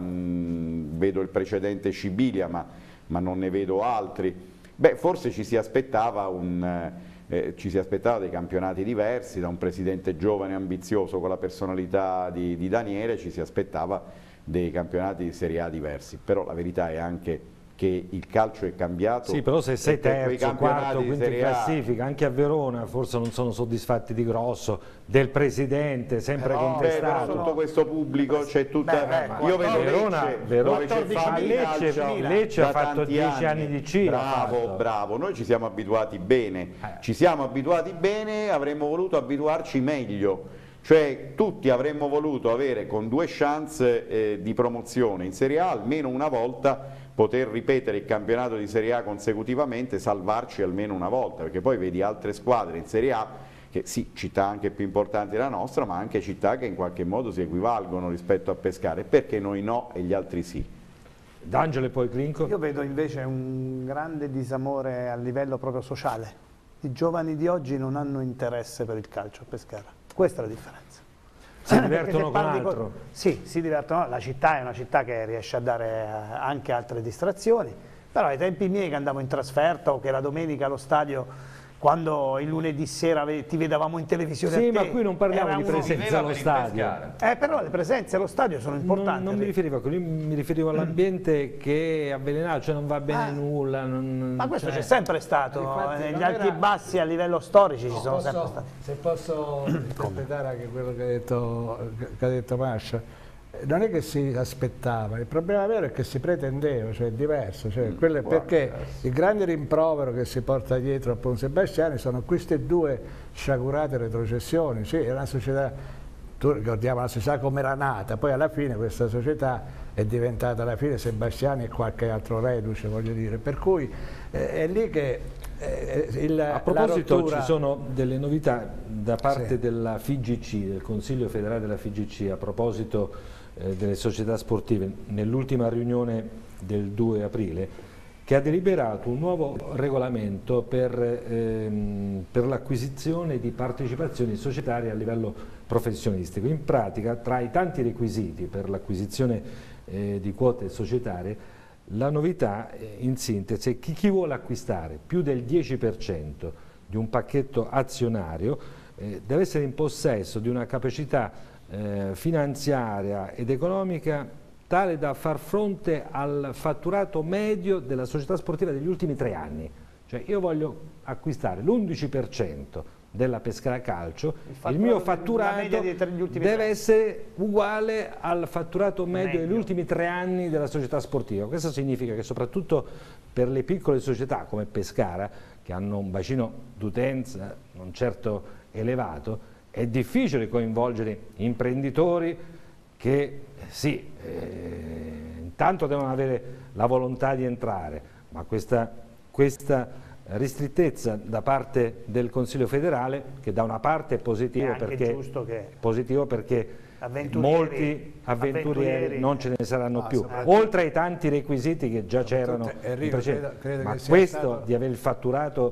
mh, vedo il precedente Scibilia, ma, ma non ne vedo altri. Beh, forse ci si aspettava un... Eh, ci si aspettava dei campionati diversi, da un presidente giovane e ambizioso con la personalità di, di Daniele, ci si aspettava dei campionati di Serie A diversi, però la verità è anche che il calcio è cambiato. Sì, però se sei e per quei terzo, campionati quarto, di quinto in Serie A- classifica, anche a Verona forse non sono soddisfatti di Grosso, del presidente, sempre Però, beh, però contestato. tutto questo pubblico c'è tutta... Beh, beh, io vedo Verona- Lecce, Verona- dove c'è quattordicimila, fame di Lecce- calcio Lecce da ha fatto tanti dieci anni di C I L, ha Bravo, fatto. bravo, noi ci siamo abituati bene, Eh. ci siamo abituati bene, avremmo voluto abituarci meglio. Cioè tutti avremmo voluto avere con due chance eh, di promozione in Serie A almeno una volta, poter ripetere il campionato di Serie A consecutivamente, salvarci almeno una volta, perché poi vedi altre squadre in Serie A che sì, città anche più importanti della nostra, ma anche città che in qualche modo si equivalgono rispetto a Pescara, perché noi no e gli altri sì. D'Angelo e poi Clinco? Io vedo invece un grande disamore a livello proprio sociale. I giovani di oggi non hanno interesse per il calcio a Pescara. Questa è la differenza. Si Perché divertono se con parli altro. Sì, si divertono. La città è una città che riesce a dare eh, anche altre distrazioni, però ai tempi miei che andavo in trasferta o che la domenica allo stadio, quando il lunedì sera ve- ti vedevamo in televisione Sì, a te, ma qui non parliamo era di uno- presenza allo stadio. Eh, però le presenze allo stadio sono importanti. Non, non mi riferivo a quello, io mi riferivo all'ambiente che è avvelenato, cioè non va bene Ah. nulla. Non, Ma questo cioè- c'è sempre stato, Infatti, negli non alti era- e bassi a livello storici ci sono Posso- sempre stati. Se posso interpretare anche quello che ha detto, che ha detto Mascia, non è che si aspettava, il problema vero è che si pretendeva, cioè è diverso, cioè, quello è guarda, perché adesso. il grande rimprovero che si porta dietro a Ponte Sebastiani sono queste due sciagurate retrocessioni. Sì, è una società, tu ricordiamo la società come era nata, poi alla fine questa società è diventata alla fine Sebastiani e qualche altro reduce, voglio dire, per cui eh, è lì che eh, il, A proposito la rottura... ci sono delle novità da parte Sì. della F I G C, del Consiglio federale della F I G C, a proposito eh, delle società sportive, nell'ultima riunione del due aprile, che ha deliberato un nuovo regolamento per, ehm, per l'acquisizione di partecipazioni societarie a livello professionistico. In pratica, tra i tanti requisiti per l'acquisizione eh, di quote societarie, la novità eh, in sintesi è che chi vuole acquistare più del dieci per cento di un pacchetto azionario eh, deve essere in possesso di una capacità eh, finanziaria ed economica tale da far fronte al fatturato medio della società sportiva degli ultimi tre anni. Cioè io voglio acquistare l'undici per cento della Pescara Calcio, il, fatturato il mio della fatturato media dei tre- gli ultimi deve tre. essere uguale al fatturato medio, Medio. degli ultimi tre anni della società sportiva. Questo significa che soprattutto per le piccole società come Pescara, che hanno un bacino d'utenza non certo elevato, è difficile coinvolgere imprenditori che eh, sì, eh, intanto devono avere la volontà di entrare, ma questa, questa ristrittezza da parte del Consiglio federale, che da una parte è positivo È anche perché, giusto che- positivo perché Avventurieri- molti avventurieri, avventurieri, non ce ne saranno no, più, soprattutto- oltre ai tanti requisiti che già c'erano Soprattutto, in Enrico, precedenza. credo- credo Ma che sia questo stato- di avere il fatturato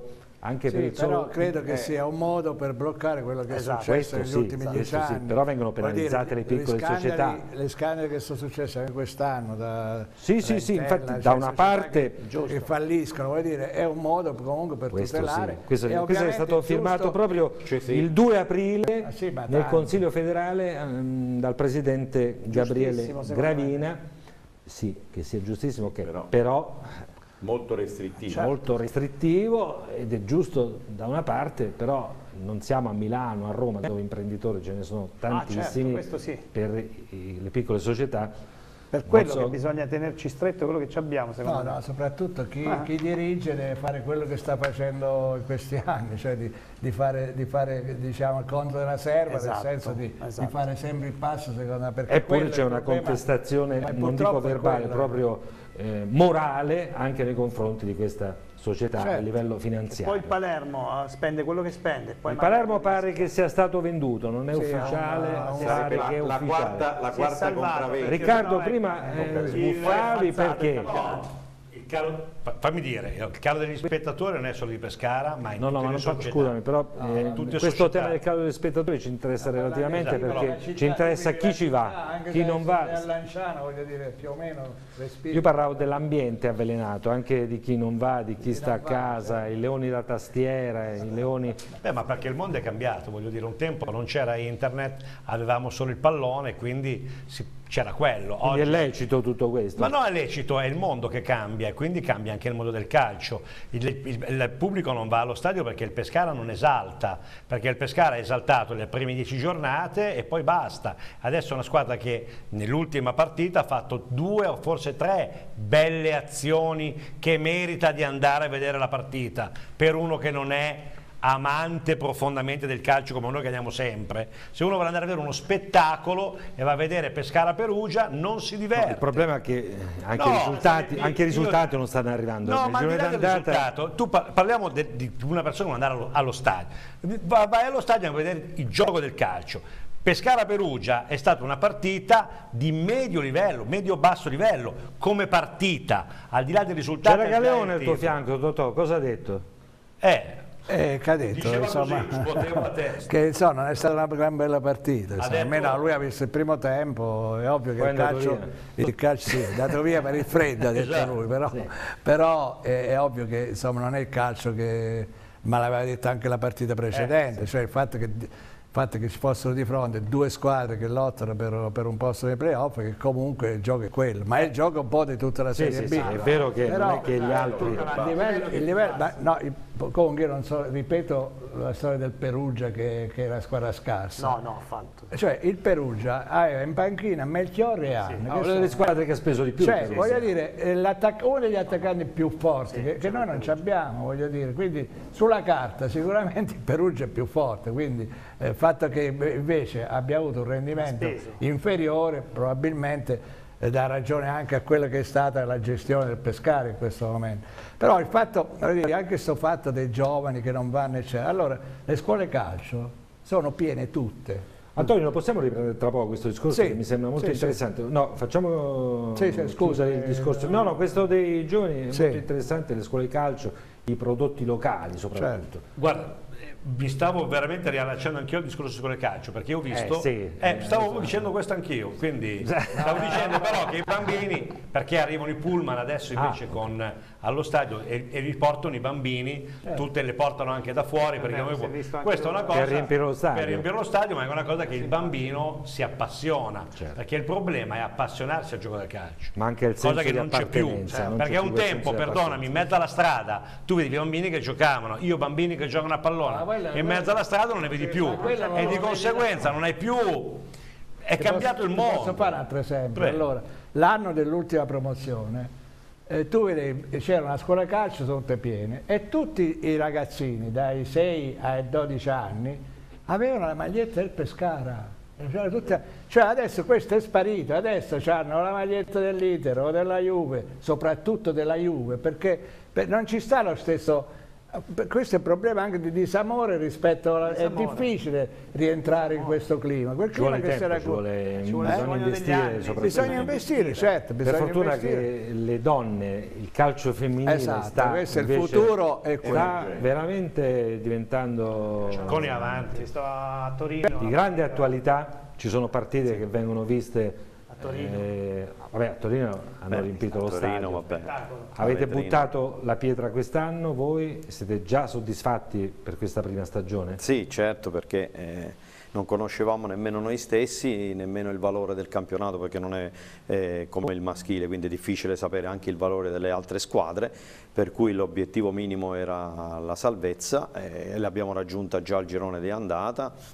anche sì, per il però solo... credo che eh, sia un modo per bloccare quello che esatto, è successo negli sì, ultimi esatto, dieci sì, anni. però vengono Vuol penalizzate dire, le piccole scandali, società. Le scandali che sono successe anche quest'anno da Sì, sì, sì, Trentella, infatti cioè da una società parte... che, che falliscono, vuol dire, è un modo comunque per Questo, tutelare. sì. questo, E questo è ovviamente stato il firmato giusto- proprio Cioè, sì. il due aprile Ah, sì, ma nel tanto. Consiglio federale ehm, dal presidente Gabriele Giustissimo, secondo Gravina. Sì, che sia giustissimo, che Però- però, molto restrittivo. molto restrittivo, ed è giusto da una parte, però non siamo a Milano, a Roma, dove imprenditori ce ne sono tantissimi questo sì. per i- le piccole società. Per quello Non so- che bisogna tenerci stretto quello che ci abbiamo, secondo No, me. no, soprattutto chi, Ah. chi dirige deve fare quello che sta facendo in questi anni, cioè di, di fare, di fare diciamo, il conto della serva, Esatto, nel senso di, esatto. di fare sempre il passo, secondo me. perché Eppure quello è c'è il una problema. contestazione, Ma non dico purtroppo è verbale, quello. proprio eh, morale, anche nei confronti di questa società a Certo. livello Poi finanziario. il Palermo eh, spende quello che spende. Poi Il magari- Palermo pare che sia stato venduto, non è Sì, ufficiale, ha un- pare la, che è la ufficiale. quarta, la Si è quarta salvato, compravendita. Riccardo, No, prima ecco, eh, sì, sbuffavi le falsate perché... del campionato. Il calo, fa- fammi dire, il calo degli spettatori non è solo di Pescara, ma in No, no, tutte ma le non fa, società. scusami, però eh, in tutte le questo società. tema del calo degli spettatori ci interessa relativamente esatto, perché La città, ci interessa quindi chi la ci città, va, anche chi se non è va. a Lanciano, voglio dire, più o meno respira. Io parlavo dell'ambiente avvelenato, anche di chi non va, di chi sta a non va, casa, i leoni da tastiera, i leoni... Beh, ma perché il mondo è cambiato, voglio dire, un tempo non c'era internet, avevamo solo il pallone, quindi si- c'era quello. Quindi è Oggi- lecito tutto questo. Ma no, è lecito, è il mondo che cambia e quindi cambia anche il mondo del calcio. Il, il- il pubblico non va allo stadio perché il Pescara non esalta, perché il Pescara è esaltato le prime dieci giornate e poi basta. Adesso è una squadra che nell'ultima partita ha fatto due o forse tre belle azioni che merita di andare a vedere la partita, per uno che non è amante profondamente del calcio come noi che andiamo sempre. Se uno vuole andare a vedere uno spettacolo e va a vedere Pescara-Perugia non si diverte. Il problema è che eh, anche No, i risultati, io- anche i io- risultati non stanno arrivando. No, Nel ma al di girone là del d'andata- risultato, tu par- parliamo de- di una persona che vuole andare allo, allo stadio. Va- vai allo stadio a vedere il gioco del calcio. Pescara-Perugia è stata una partita di medio livello, medio-basso livello, come partita, al di là del risultato. C'era al di là Galeone del al tuo tifo. fianco, Totò, cosa ha detto? Eh, Eh, che ha detto, Diceva insomma, così, scuoteva la testa. che insomma, non è stata una gran bella partita, insomma. detto- almeno lui ha visto il primo tempo, è ovvio che Poi è il andato calcio, il calcio sì, è andato via per il freddo, ha detto Esatto, lui, però, però è, è ovvio che insomma, non è il calcio che, ma l'aveva detto anche la partita precedente, Eh, cioè il fatto che... il fatto che ci fossero di fronte due squadre che lottano per, per un posto nei playoff, che comunque il gioco è quello, ma è il gioco un po' di tutta la Sì, Serie sì, B. sì, è vero che Però- non è che gli altri... il livello, il livello- ma no, il- comunque io non so, ripeto la storia del Perugia che, che è la squadra scarsa. No, no, affatto. Cioè il Perugia aveva in panchina Melchiorre e Anne. No, che una sono- delle squadre che ha speso di più. cioè, per voglio esempio. dire, eh, l'attac- uno degli attaccanti più forti che, che noi non ci abbiamo, voglio dire, quindi sulla carta sicuramente il Perugia è più forte, quindi eh, il fatto che invece abbia avuto un rendimento Speso. inferiore probabilmente eh, dà ragione anche a quella che è stata la gestione del Pescara in questo momento. Però il fatto, voglio dire, anche questo fatto dei giovani che non vanno, eccetera, allora le scuole calcio sono piene tutte. Antonio, lo possiamo riprendere tra poco questo discorso Sì, che mi sembra molto sì, interessante? No, facciamo Sì, sì, scusa, chiudere il eh, discorso. No, no, questo dei giovani è Sì. molto interessante, le scuole di calcio, i prodotti locali soprattutto. guarda, eh, mi stavo veramente riallacciando anch'io al discorso sulle calcio, perché ho visto, Eh, sì. eh, stavo dicendo questo anch'io, quindi stavo dicendo però che i bambini, perché arrivano i pullman adesso invece Ah. con, allo stadio e, e vi portano i bambini, tutte le portano anche da fuori, perché beh, noi- si è visto anche questa è una lui. cosa Per riempire lo stadio. per riempire lo stadio, ma è una cosa che il bambino si appassiona, Certo. perché il problema è appassionarsi al gioco del calcio. Ma anche il senso cosa che di non c'è più, appartenenza, non c'è perché più un quel tempo, senso di perdonami, in appartenenza. mezzo alla strada tu vedi i bambini che giocavano, io bambini che giocano a pallone, Ah, quella- e in mezzo alla strada non ne vedi più, quella non e lo di vedi conseguenza non hai più, è Ti cambiato posso- il ti mondo. Posso fare un altro esempio? Prego. Allora, l'anno dell'ultima promozione, eh, tu vedevi, c'era una scuola calcio tutte piene e tutti i ragazzini dai sei ai dodici anni avevano la maglietta del Pescara. Cioè, tutta- cioè adesso questo è sparito, adesso hanno la maglietta dell'Inter o della Juve, soprattutto della Juve, perché per- non ci sta lo stesso Questo è il problema anche di disamore rispetto a... Disamore. È difficile rientrare in questo clima. Quel Ci vuole clima che tempo, era... ci vuole, ci vuole bisogna investire. Bisogna investire, certo. Per bisogna fortuna investire. che le donne, il calcio femminile esatto, sta, questo è il invece, futuro e sta veramente diventando Con avanti. Sto a Torino. di grande attualità. Ci sono partite che vengono viste a Torino. Eh, vabbè, a Torino hanno Beh, riempito lo Torino, stadio. vabbè. Avete Torino. buttato la pietra quest'anno, voi siete già soddisfatti per questa prima stagione? Sì, certo, perché eh, non conoscevamo nemmeno noi stessi, nemmeno il valore del campionato, perché non è eh, come il maschile, quindi è difficile sapere anche il valore delle altre squadre, per cui l'obiettivo minimo era la salvezza eh, e l'abbiamo raggiunta già al girone di andata.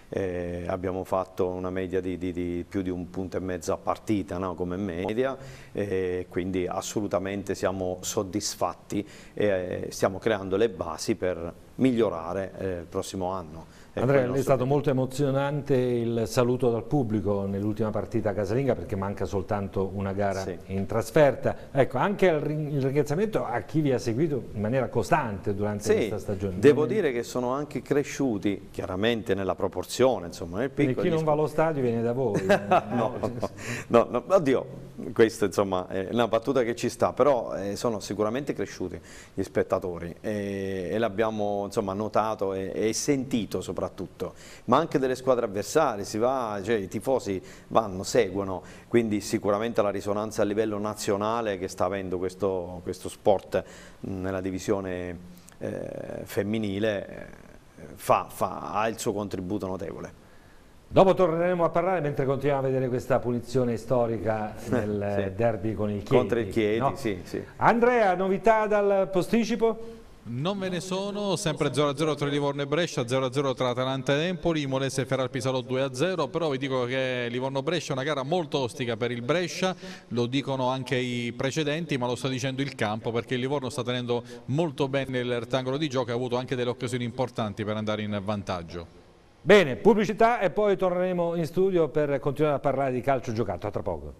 Eh, abbiamo fatto una media di, di, di più di un punto e mezzo a partita, no? Come media, eh, quindi assolutamente siamo soddisfatti e eh, stiamo creando le basi per migliorare eh, il prossimo anno. Andrea, è stato molto emozionante il saluto dal pubblico nell'ultima partita casalinga, perché manca soltanto una gara sì. in trasferta. Ecco, anche il ringraziamento a chi vi ha seguito in maniera costante durante sì, questa stagione. Devo non dire è... che sono anche cresciuti, chiaramente nella proporzione, insomma, nel piccolo. Quindi chi non va allo stadio viene da voi. no, no, no, no, oddio, questa insomma è una battuta che ci sta, però eh, sono sicuramente cresciuti gli spettatori e, e l'abbiamo insomma notato e, e sentito soprattutto. Tutto. Ma anche delle squadre avversarie, si va, cioè, i tifosi vanno, seguono, quindi sicuramente la risonanza a livello nazionale che sta avendo questo, questo sport nella divisione eh, femminile eh, fa, fa, ha il suo contributo notevole. Dopo torneremo a parlare, mentre continuiamo a vedere questa punizione storica nel sì. derby con il Chieti. Contro il Chieti, no? sì, sì. Andrea, novità dal posticipo? Non ve ne sono, sempre zero a zero tra Livorno e Brescia, zero a zero tra Atalanta e Empoli, Molese e Ferrar Pisaro due a zero, però vi dico che Livorno-Brescia è una gara molto ostica per il Brescia, lo dicono anche i precedenti, ma lo sta dicendo il campo, perché il Livorno sta tenendo molto bene il rettangolo di gioco e ha avuto anche delle occasioni importanti per andare in vantaggio. Bene, pubblicità e poi torneremo in studio per continuare a parlare di calcio giocato, a tra poco.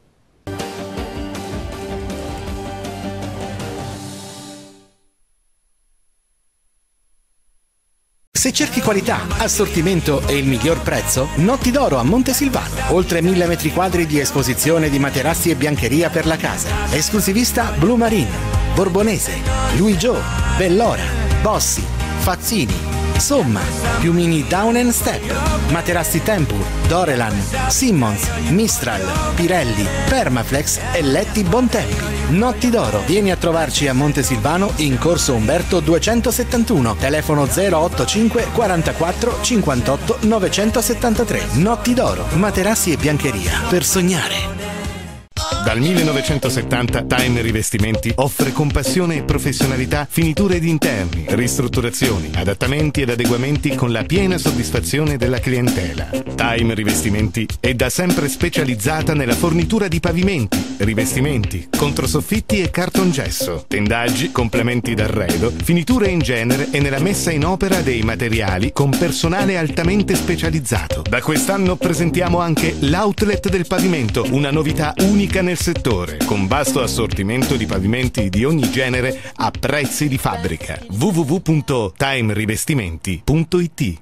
Se cerchi qualità, assortimento e il miglior prezzo, Notti d'Oro a Montesilvano. Oltre mille metri quadri di esposizione di materassi e biancheria per la casa. Esclusivista Blue Marine, Borbonese, Louis Joe, Bellora, Bossi, Fazzini, Somma, piumini Down and Step, materassi Tempur, Dorelan, Simmons, Mistral, Pirelli, Permaflex e letti Bontempi. Notti d'Oro, vieni a trovarci a Montesilvano in corso Umberto duecentosettantuno, telefono zero otto cinque quarantaquattro cinquantotto novecentosettantatré. Notti d'Oro, materassi e biancheria per sognare. Dal millenovecentosettanta Time Rivestimenti offre con passione e professionalità finiture di interni, ristrutturazioni, adattamenti ed adeguamenti con la piena soddisfazione della clientela. Time Rivestimenti è da sempre specializzata nella fornitura di pavimenti, rivestimenti, controsoffitti e cartongesso, tendaggi, complementi d'arredo, finiture in genere e nella messa in opera dei materiali con personale altamente specializzato. Da quest'anno presentiamo anche l'outlet del pavimento, una novità unica nel settore, con vasto assortimento di pavimenti di ogni genere a prezzi di fabbrica. w w w punto time rivestimenti punto i t.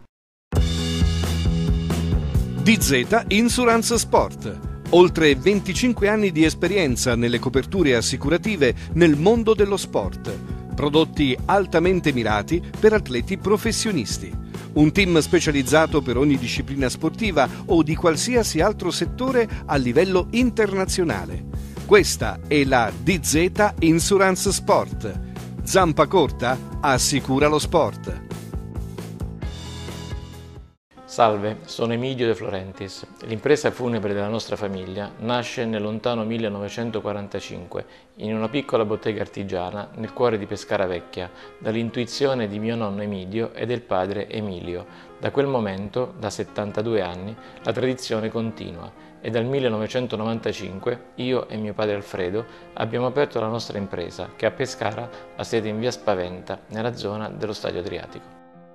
D Z Insurance Sport. Oltre venticinque anni di esperienza nelle coperture assicurative nel mondo dello sport. Prodotti altamente mirati per atleti professionisti. Un team specializzato per ogni disciplina sportiva o di qualsiasi altro settore a livello internazionale. Questa è la D Z Insurance Sport. Zampa corta assicura lo sport. Salve, sono Emidio De Florentis. L'impresa funebre della nostra famiglia nasce nel lontano millenovecentoquarantacinque in una piccola bottega artigiana nel cuore di Pescara Vecchia, dall'intuizione di mio nonno Emidio e del padre Emilio. Da quel momento, da settantadue anni, la tradizione continua e dal millenovecentonovantacinque io e mio padre Alfredo abbiamo aperto la nostra impresa che a Pescara ha sede in via Spaventa, nella zona dello Stadio Adriatico.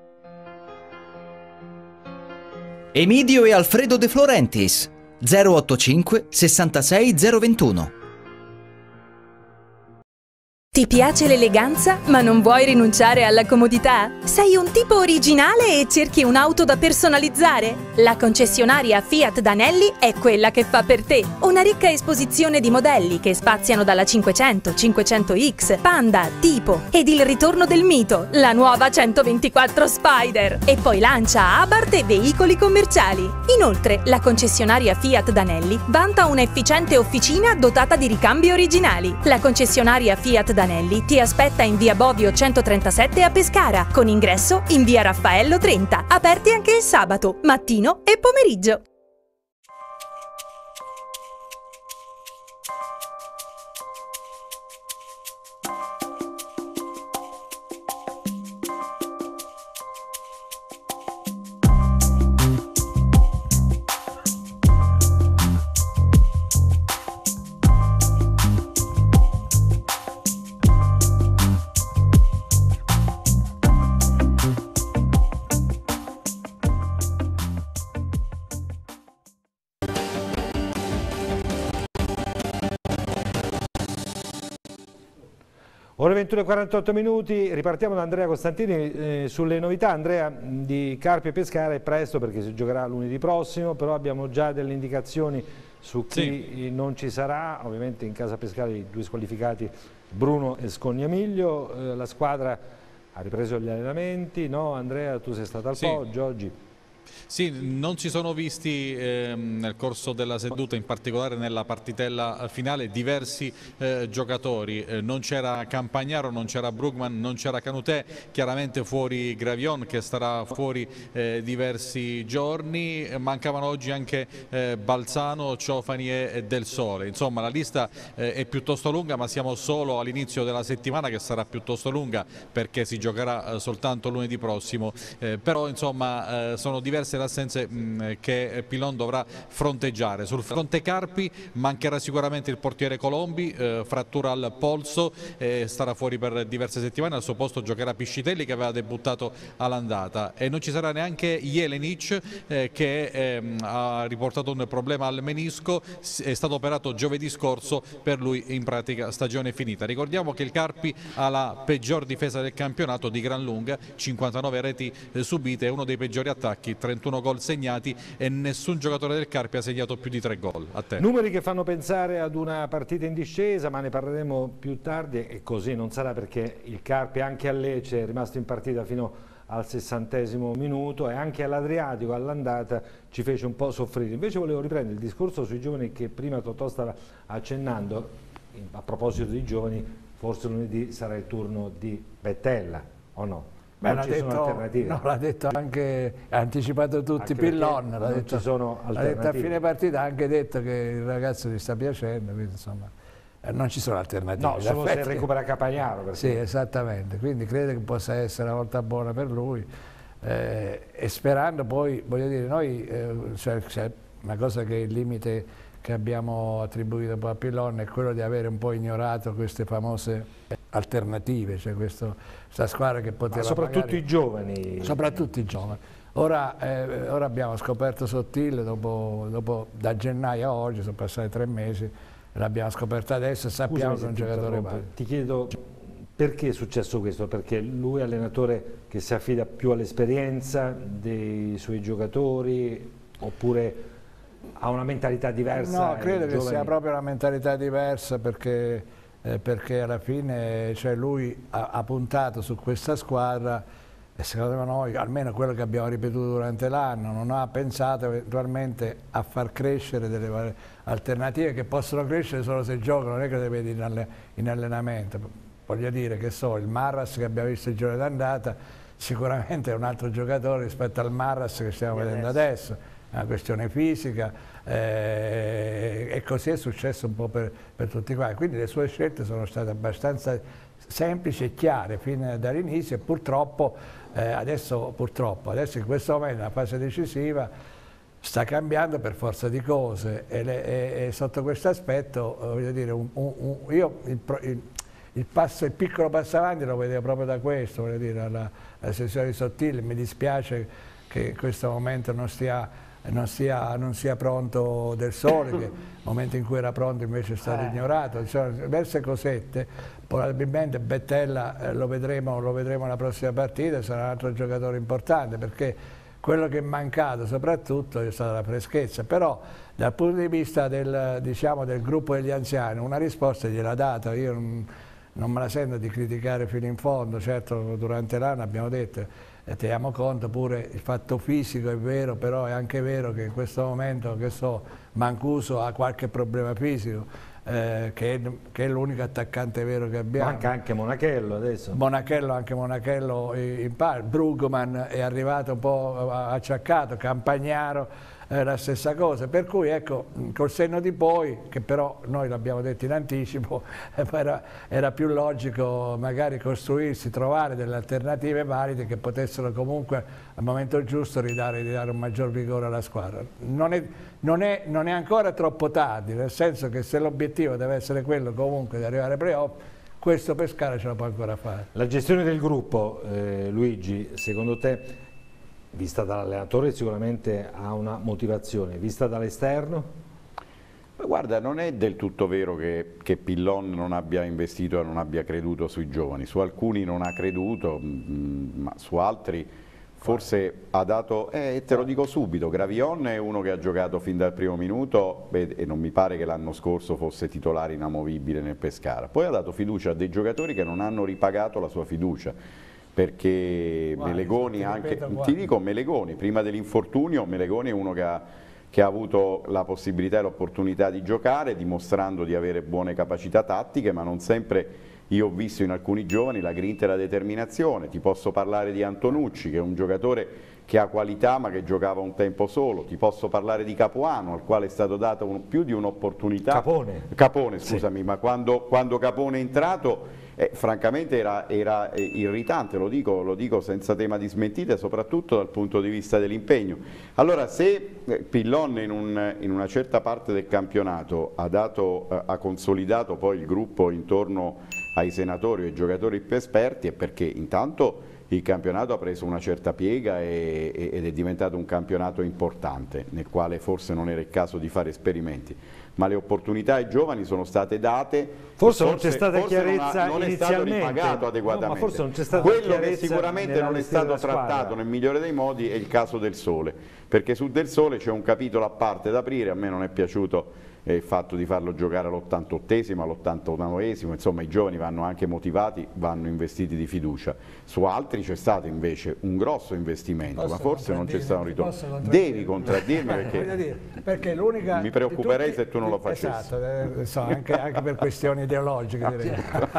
Emidio e Alfredo De Florentis, zero otto cinque sessantasei zero ventuno. Ti piace l'eleganza, ma non vuoi rinunciare alla comodità? Sei un tipo originale e cerchi un'auto da personalizzare? La concessionaria Fiat Danelli è quella che fa per te. Una ricca esposizione di modelli che spaziano dalla cinquecento, cinquecento X, Panda, Tipo ed il ritorno del mito, la nuova centoventiquattro Spider. E poi lancia Abarth e veicoli commerciali. Inoltre, la concessionaria Fiat Danelli vanta un'efficiente officina dotata di ricambi originali. La concessionaria Fiat Danelli ti aspetta in via Bovio centotrentasette a Pescara, con ingresso in via Raffaello trenta, aperti anche il sabato, mattino e pomeriggio. Ore ventuno e quarantotto minuti, ripartiamo da Andrea Costantini eh, sulle novità. Andrea, di Carpi e Pescara è presto perché si giocherà lunedì prossimo, però abbiamo già delle indicazioni su chi sì. non ci sarà. Ovviamente in casa Pescara i due squalificati Bruno e Scognamiglio. Eh, la squadra ha ripreso gli allenamenti, no? Andrea, tu sei stato al sì. poggio oggi? Sì, non si sono visti ehm, nel corso della seduta, in particolare nella partitella finale, diversi eh, giocatori. Eh, non c'era Campagnaro, non c'era Brugman, non c'era Canutè, chiaramente fuori Gravion che starà fuori eh, diversi giorni. Mancavano oggi anche eh, Balzano, Ciofani e Del Sole. Insomma, la lista eh, è piuttosto lunga, ma siamo solo all'inizio della settimana, che sarà piuttosto lunga perché si giocherà eh, soltanto lunedì prossimo. Eh, però insomma eh, sono diverse le assenze mh, che Pilon dovrà fronteggiare. Sul fronte Carpi mancherà sicuramente il portiere Colombi, eh, frattura al polso, eh, starà fuori per diverse settimane. Al suo posto giocherà Piscitelli, che aveva debuttato all'andata, e non ci sarà neanche Jelenic, eh, che eh, ha riportato un problema al menisco, è stato operato giovedì scorso, per lui in pratica stagione finita. Ricordiamo che il Carpi ha la peggior difesa del campionato di gran lunga, cinquantanove reti eh, subite, uno dei peggiori attacchi, trentuno gol segnati, e nessun giocatore del Carpi ha segnato più di tre gol. A te. Numeri che fanno pensare ad una partita in discesa, ma ne parleremo più tardi, e così non sarà, perché il Carpi anche a Lecce è rimasto in partita fino al sessantesimo minuto, e anche all'Adriatico all'andata ci fece un po' soffrire. Invece volevo riprendere il discorso sui giovani che prima Totò stava accennando. A proposito di giovani, forse lunedì sarà il turno di Bettella, o no? Beh, non ci detto, sono alternative. No, l'ha detto anche, ha anticipato tutti Pillon, l'ha detto, ci sono alternative. detto a fine partita, ha anche detto che il ragazzo gli sta piacendo, quindi insomma eh, non ci sono alternative. No, solo se recupera Campagnaro. Perché... Sì, esattamente, quindi credo che possa essere una volta buona per lui, eh, e sperando poi, voglio dire, noi, eh, cioè, cioè, una cosa che è il limite che abbiamo attribuito a Pillon è quello di avere un po' ignorato queste famose alternative, cioè questo, questa squadra che poteva... Ma soprattutto magari, i giovani. Soprattutto i giovani. Ora, eh, ora abbiamo scoperto Sottile, dopo, dopo, da gennaio a oggi, sono passati tre mesi, l'abbiamo scoperto adesso e sappiamo che è un giocatore valido. Ti chiedo perché è successo questo, perché lui è allenatore che si affida più all'esperienza dei suoi giocatori, oppure... ha una mentalità diversa? No, credo che sia proprio una mentalità diversa, perché, eh, perché alla fine, cioè, lui ha, ha puntato su questa squadra, e secondo noi, almeno quello che abbiamo ripetuto durante l'anno, non ha pensato eventualmente a far crescere delle alternative che possono crescere solo se giocano, non è che le vedi in, alle, in allenamento. Voglio dire, che so, il Marras che abbiamo visto il giorno d'andata sicuramente è un altro giocatore rispetto al Marras che stiamo e vedendo adesso. adesso. È una questione fisica, eh, e così è successo un po' per, per tutti quanti. Quindi le sue scelte sono state abbastanza semplici e chiare fin dall'inizio, e purtroppo, eh, adesso, purtroppo adesso in questo momento, nella fase decisiva, sta cambiando per forza di cose, e, le, e, e sotto questo aspetto, voglio dire, un, un, un, io il, il, il, passo, il piccolo passo avanti lo vedevo proprio da questo, voglio dire, alla, alla sessione di Sottile. Mi dispiace che in questo momento non stia non sia, non sia pronto Del Sole, che nel momento in cui era pronto invece è stato eh. ignorato. Ci sono diverse cosette, probabilmente Bettella eh, lo, vedremo, lo vedremo alla prossima partita, sarà un altro giocatore importante, perché quello che è mancato soprattutto è stata la freschezza, però dal punto di vista del, diciamo, del gruppo degli anziani una risposta gliel'ha data. Io non, non me la sento di criticare fino in fondo, certo durante l'anno abbiamo detto e teniamo conto pure il fatto fisico, è vero, però è anche vero che in questo momento, che so, Mancuso ha qualche problema fisico, eh, che è, che è l'unico attaccante vero che abbiamo. Manca anche Monachello adesso. Monachello, anche Monachello in parte, Brugman è arrivato un po' acciaccato, Campagnaro eh, la stessa cosa, per cui ecco, col senno di poi, che però noi l'abbiamo detto in anticipo, era, era più logico magari costruirsi, trovare delle alternative valide che potessero comunque al momento giusto ridare, ridare un maggior vigore alla squadra. Non è, non è, non è ancora troppo tardi, nel senso che se l'obiettivo deve essere quello comunque di arrivare ai playoff, questo Pescara ce la può ancora fare. La gestione del gruppo, eh, Luigi, secondo te, vista dall'allenatore sicuramente ha una motivazione, vista dall'esterno? Guarda, non è del tutto vero che, che Pillon non abbia investito e non abbia creduto sui giovani. Su alcuni non ha creduto, mh, ma su altri forse ha dato, eh, te lo dico subito, Gravion è uno che ha giocato fin dal primo minuto beh, e non mi pare che l'anno scorso fosse titolare inamovibile nel Pescara. Poi ha dato fiducia a dei giocatori che non hanno ripagato la sua fiducia, perché guarda, Melegoni anche, ti dico Melegoni, prima dell'infortunio Melegoni è uno che ha, che ha avuto la possibilità e l'opportunità di giocare, dimostrando di avere buone capacità tattiche, ma non sempre io ho visto in alcuni giovani la grinta e la determinazione. Ti posso parlare di Antonucci, che è un giocatore che ha qualità ma che giocava un tempo solo. Ti posso parlare di Capuano, al quale è stato dato un, più di un'opportunità. Capone. Capone, scusami, sì. ma quando, quando Capone è entrato Eh, francamente era, era eh, irritante, lo dico, lo dico senza tema di smentita, soprattutto dal punto di vista dell'impegno. Allora, se eh, Pillon in, un, in una certa parte del campionato ha, dato, eh, ha consolidato poi il gruppo intorno ai senatori e ai giocatori più esperti, è perché intanto il campionato ha preso una certa piega e, e, ed è diventato un campionato importante, nel quale forse non era il caso di fare esperimenti, ma le opportunità ai giovani sono state date. Forse, forse non c'è stata chiarezza non, ha, non inizialmente, è stato ripagato adeguatamente. No, ma forse non c'è stata quello che sicuramente non è stato trattato nel migliore dei modi è il caso Del Sole, perché su Del Sole c'è un capitolo a parte da aprire. A me non è piaciuto eh, il fatto di farlo giocare all'ottantottesimo, all'ottantanovesimo, insomma i giovani vanno anche motivati, vanno investiti di fiducia. Su altri c'è stato invece un grosso investimento, posso ma forse non c'è stato un ritorno. contraddirmi? Devi contraddirmi perché, dire, perché l'unica mi preoccuperei tutti, se tu non lo facessi. Esatto, eh, so, anche, anche per questioni ideologiche direi.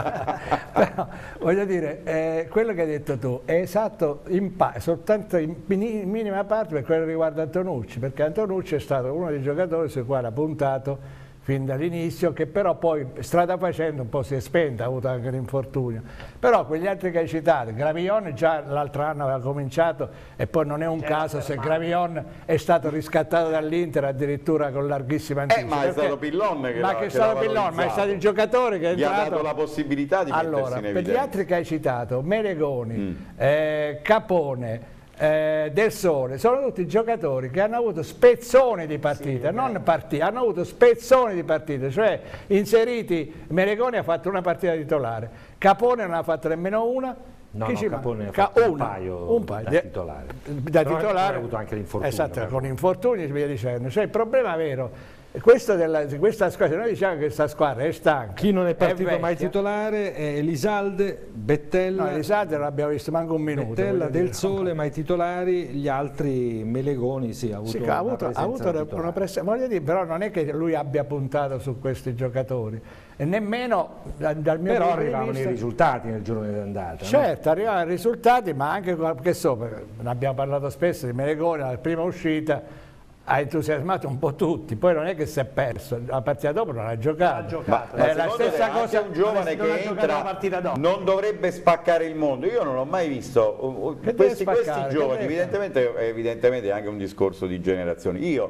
Però voglio dire, eh, quello che hai detto tu è esatto in soltanto in minima parte per quello che riguarda Antonucci, perché Antonucci è stato uno dei giocatori sui quali ha puntato fin dall'inizio, che però poi strada facendo un po' si è spenta, ha avuto anche l'infortunio. Però quegli altri che hai citato, Gravion già l'altro anno aveva cominciato e poi non è un caso se Gravion è stato riscattato dall'Inter addirittura con larghissima anticipo. Eh, ma è stato Pillon che ma che è stato Pillon, ma è stato il giocatore che è gli entrato. ha dato la possibilità di allora, mettersi in evidenza. Per gli altri che hai citato, Melegoni, mm. eh, Capone, Eh, Del Sole, sono tutti giocatori che hanno avuto spezzoni di partite, sì, non partite, hanno avuto spezzoni di partite, cioè inseriti. Melegoni ha fatto una partita titolare, Capone non ha fatto nemmeno una. No, Chi no, ci Capone ha Ca fatto una, un paio, un paio da di, titolare. Da Però titolare ha avuto anche l'infortunio. Esatto, con infortuni e via dicendo. Cioè, il problema vero questo della, questa squadra, noi diciamo che questa squadra è stanca. Chi non è partito è mai titolare è Elisalde, Bettella. No, Elisalde non l'abbiamo visto manco un minuto. Bettella, Del dire. Sole mai titolari, gli altri Melegoni sì, ha avuto, sì, una, ha avuto, presenza ha avuto una presenza. Voglio dire, però non è che lui abbia puntato su questi giocatori e nemmeno dal mio però punto di arrivavano vista, i risultati nel giorno dell'andata. certo, no? arrivavano i risultati, ma anche che so, ne abbiamo parlato spesso di Melegoni, la prima uscita ha entusiasmato un po' tutti, poi non è che si è perso, la partita dopo non ha giocato, non ha giocato. Ma, eh, ma la stessa cosa un giovane non che entra non dovrebbe spaccare il mondo. Io non ho mai visto uh, questi, questi giovani, evidentemente, evidentemente è anche un discorso di generazioni. Io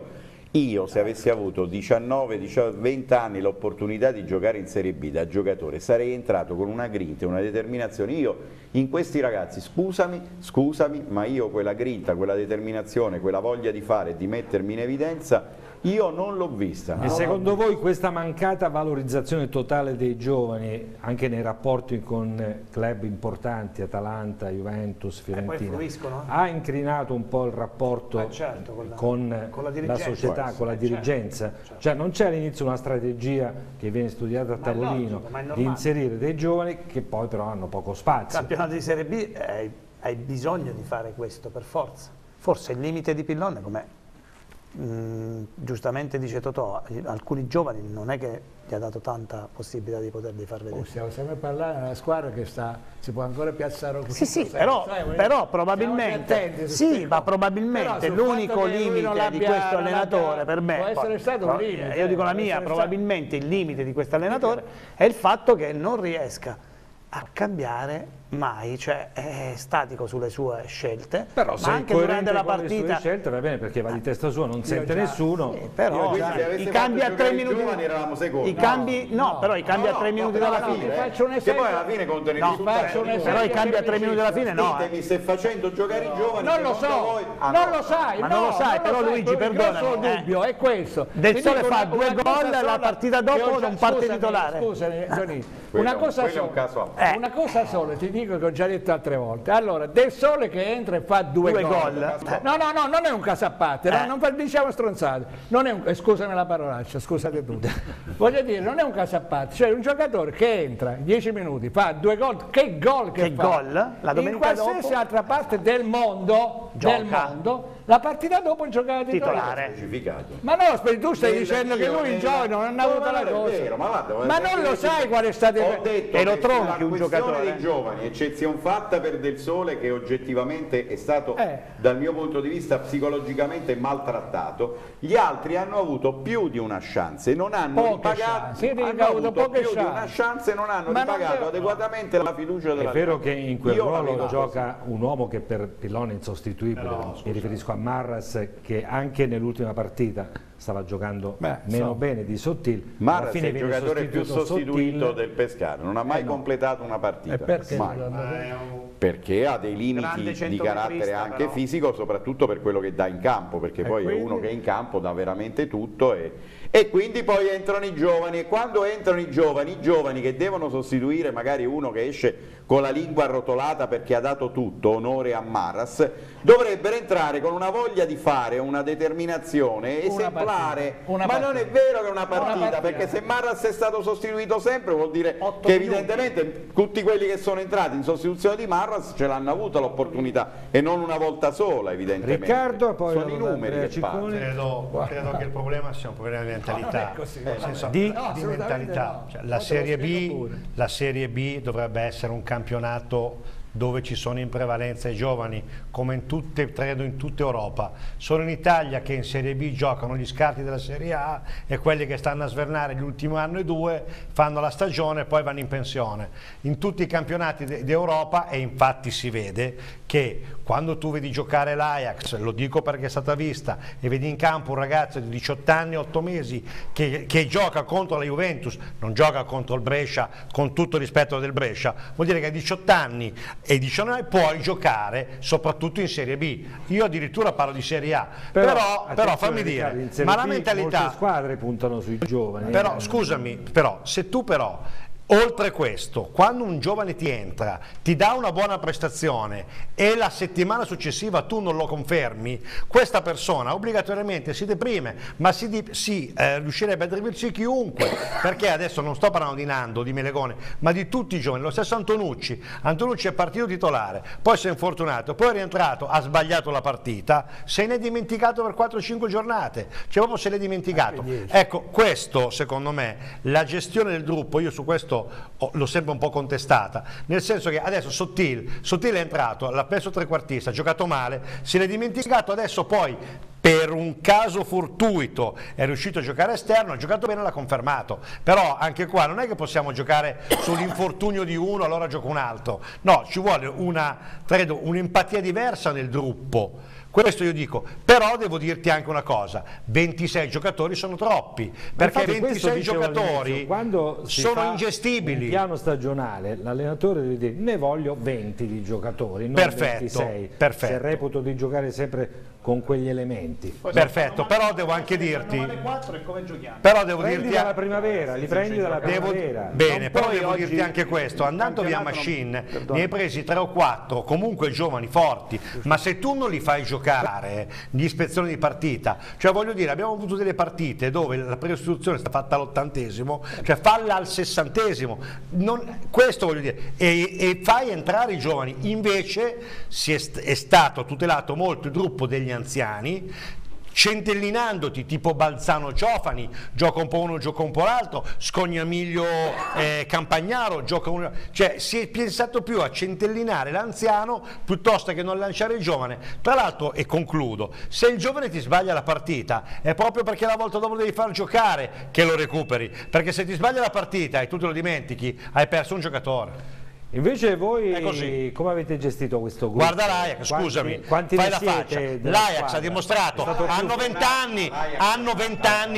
Io se avessi avuto diciannove venti anni l'opportunità di giocare in Serie B da giocatore sarei entrato con una grinta, una determinazione. Io in questi ragazzi, scusami, scusami, ma io quella grinta, quella determinazione, quella voglia di fare e di mettermi in evidenza io non l'ho vista. E secondo voi questa mancata valorizzazione totale dei giovani anche nei rapporti con club importanti, Atalanta, Juventus, Fiorentina, eh, ha incrinato un po' il rapporto eh certo, con, la, con, con la, la società, con la dirigenza? Certo, certo. Cioè non c'è all'inizio una strategia che viene studiata a ma tavolino logico, di inserire dei giovani che poi però hanno poco spazio. Il campionato di Serie B hai, hai bisogno di fare questo per forza. Forse il limite di Pillon, come Mm, giustamente dice Totò, alcuni giovani non è che gli ha dato tanta possibilità di poterli far vedere. Oh, stiamo sempre parlando di una squadra che sta, si può ancora piazzare un sì, sì, però, però probabilmente sì, ma probabilmente l'unico limite di questo allenatore per me, può essere stato un limite, io dico la mia, probabilmente il limite di questo allenatore è il fatto che non riesca a cambiare mai, cioè è statico sulle sue scelte, però ma anche durante la partita le sue scelte va bene perché va di testa sua, non sente già, nessuno, sì, però i cambi a tre minuti giovani, eravamo secondi. I cambi no, no, però i cambi no, a tre no, minuti no, dalla no, fine, faccio un esempio, che poi alla fine contano i risultati, però i cambi a tre minuti dalla fine no. Ditemi se facendo giocare i giovani non lo so, non lo sai, ma non lo sai, però Luigi perdona, il mio dubbio è questo. Del Sole fa due gol, la partita dopo non parte titolare. Scusami, Gianni, una cosa sola, una cosa sola, ti dico che ho già detto altre volte. Allora, Del Sole che entra e fa due, due gol. No, no, no, non è un caso a parte, eh. non diciamo stronzate. Non è un, eh, scusami la parolaccia, scusate tutti. Voglio dire, non è un caso a parte, cioè un giocatore che entra dieci minuti, fa due gol, che gol che, che fa? Gol, la domenica in qualsiasi dopo, altra parte del mondo, gioca. del mondo, la partita dopo giocava titolare. titolare. Ma no, tu stai dicendo che lui in gioco non ha avuto la cosa. Vero, ma, guarda, ma non lo sai qual è stato il... detto e lo tronchi un giocatore dei giovani, eccezione fatta per Del Sole che oggettivamente è stato eh. dal mio punto di vista psicologicamente maltrattato, gli altri hanno avuto più di una chance e non hanno poche ripagato chance. hanno hanno avuto poche più chance. di una chance e non hanno ma ripagato non adeguatamente no. la fiducia della È vero che in quel Io ruolo gioca così. un uomo che per Pillon è insostituibile, Però, mi riferisco a Marras che anche nell'ultima partita stava giocando Beh, meno so. bene di Sottil. Marras è il giocatore più sostituito Sottil. del Pescara, non ha mai eh no. completato una partita. E perché? Mai. Perché ha dei limiti di carattere anche però. fisico, soprattutto per quello che dà in campo, perché e poi quindi... è uno che in campo dà veramente tutto e, e quindi poi entrano i giovani e quando entrano i giovani, i giovani che devono sostituire magari uno che esce con la lingua arrotolata perché ha dato tutto, onore a Marras, dovrebbero entrare con una voglia di fare, una determinazione una esemplare, una ma non è vero che è una partita, una partita, perché se Marras è stato sostituito sempre vuol dire che evidentemente minuti. tutti quelli che sono entrati in sostituzione di Marras ce l'hanno avuta l'opportunità e non una volta sola evidentemente. Riccardo, poi sono i numeri che parlano. Credo, credo che il problema sia un problema di mentalità, no, così, nel senso, di, no, di mentalità. No. Cioè, la, serie B, la Serie B dovrebbe essere un campionato dove ci sono in prevalenza i giovani, come in tutte, credo in tutta Europa. Solo in Italia che in Serie B giocano gli scarti della Serie A e quelli che stanno a svernare l'ultimo anno e due, fanno la stagione e poi vanno in pensione. In tutti i campionati d'Europa, e infatti si vede che quando tu vedi giocare l'Ajax, lo dico perché è stata vista, e vedi in campo un ragazzo di diciotto anni e otto mesi che, che gioca contro la Juventus, non gioca contro il Brescia, con tutto il rispetto del Brescia, vuol dire che a diciotto anni e diciannove puoi giocare soprattutto in Serie B. Io addirittura parlo di Serie A, però, però, però fammi dire, ma la mentalità... Molte squadre puntano sui giovani. Però, scusami, però, se tu però... Oltre questo, quando un giovane ti entra, ti dà una buona prestazione e la settimana successiva tu non lo confermi, questa persona obbligatoriamente si deprime, ma si, di, si eh, riuscirebbe a deprimersi chiunque, perché adesso non sto parlando di Nando, di Melegone, ma di tutti i giovani, lo stesso Antonucci. Antonucci è partito titolare, poi si è infortunato, poi è rientrato, ha sbagliato la partita, se ne è dimenticato per quattro cinque giornate, cioè proprio se ne è dimenticato. Ecco, questo secondo me, la gestione del gruppo, io su questo l'ho sempre un po' contestata, nel senso che adesso Sottil, Sottil è entrato, l'ha perso trequartista, ha giocato male, se l'è dimenticato, adesso poi per un caso fortuito è riuscito a giocare esterno, ha giocato bene, l'ha confermato, però anche qua non è che possiamo giocare sull'infortunio di uno allora gioca un altro, no, ci vuole una, credo, un'empatia diversa nel gruppo. Questo io dico, però devo dirti anche una cosa, ventisei giocatori sono troppi, perché ventisei giocatori quando sono ingestibili. Un piano stagionale, l'allenatore deve dire ne voglio venti di giocatori, non perfetto, ventisei, perfetto. se reputo di giocare sempre con quegli elementi. Perfetto, però devo anche dirti, come però devo prendi dirti dalla primavera, li prendi dalla devo, primavera. bene, però devo dirti anche questo, andando via Machine non, ne hai presi tre o quattro, comunque giovani, forti, ma se tu non li fai giocare di ispezione di partita, cioè voglio dire, abbiamo avuto delle partite dove la pre-istruzione è stata fatta all'ottantesimo, cioè falla al sessantesimo, non, questo voglio dire, e, e fai entrare i giovani, invece si è, è stato tutelato molto il gruppo degli anziani, centellinandoti tipo Balzano Ciofani, gioca un po' uno, gioca un po' l'altro, Scognamiglio eh, Campagnaro, gioca uno, cioè si è pensato più a centellinare l'anziano piuttosto che non lanciare il giovane. Tra l'altro, e concludo, se il giovane ti sbaglia la partita è proprio perché la volta dopo devi far giocare che lo recuperi, perché se ti sbaglia la partita e tu te lo dimentichi hai perso un giocatore. Invece voi come avete gestito questo gruppo? Guarda l'Ajax, scusami, quanti fai la faccia. L'Ajax ha dimostrato, hanno vent'anni, hanno vent'anni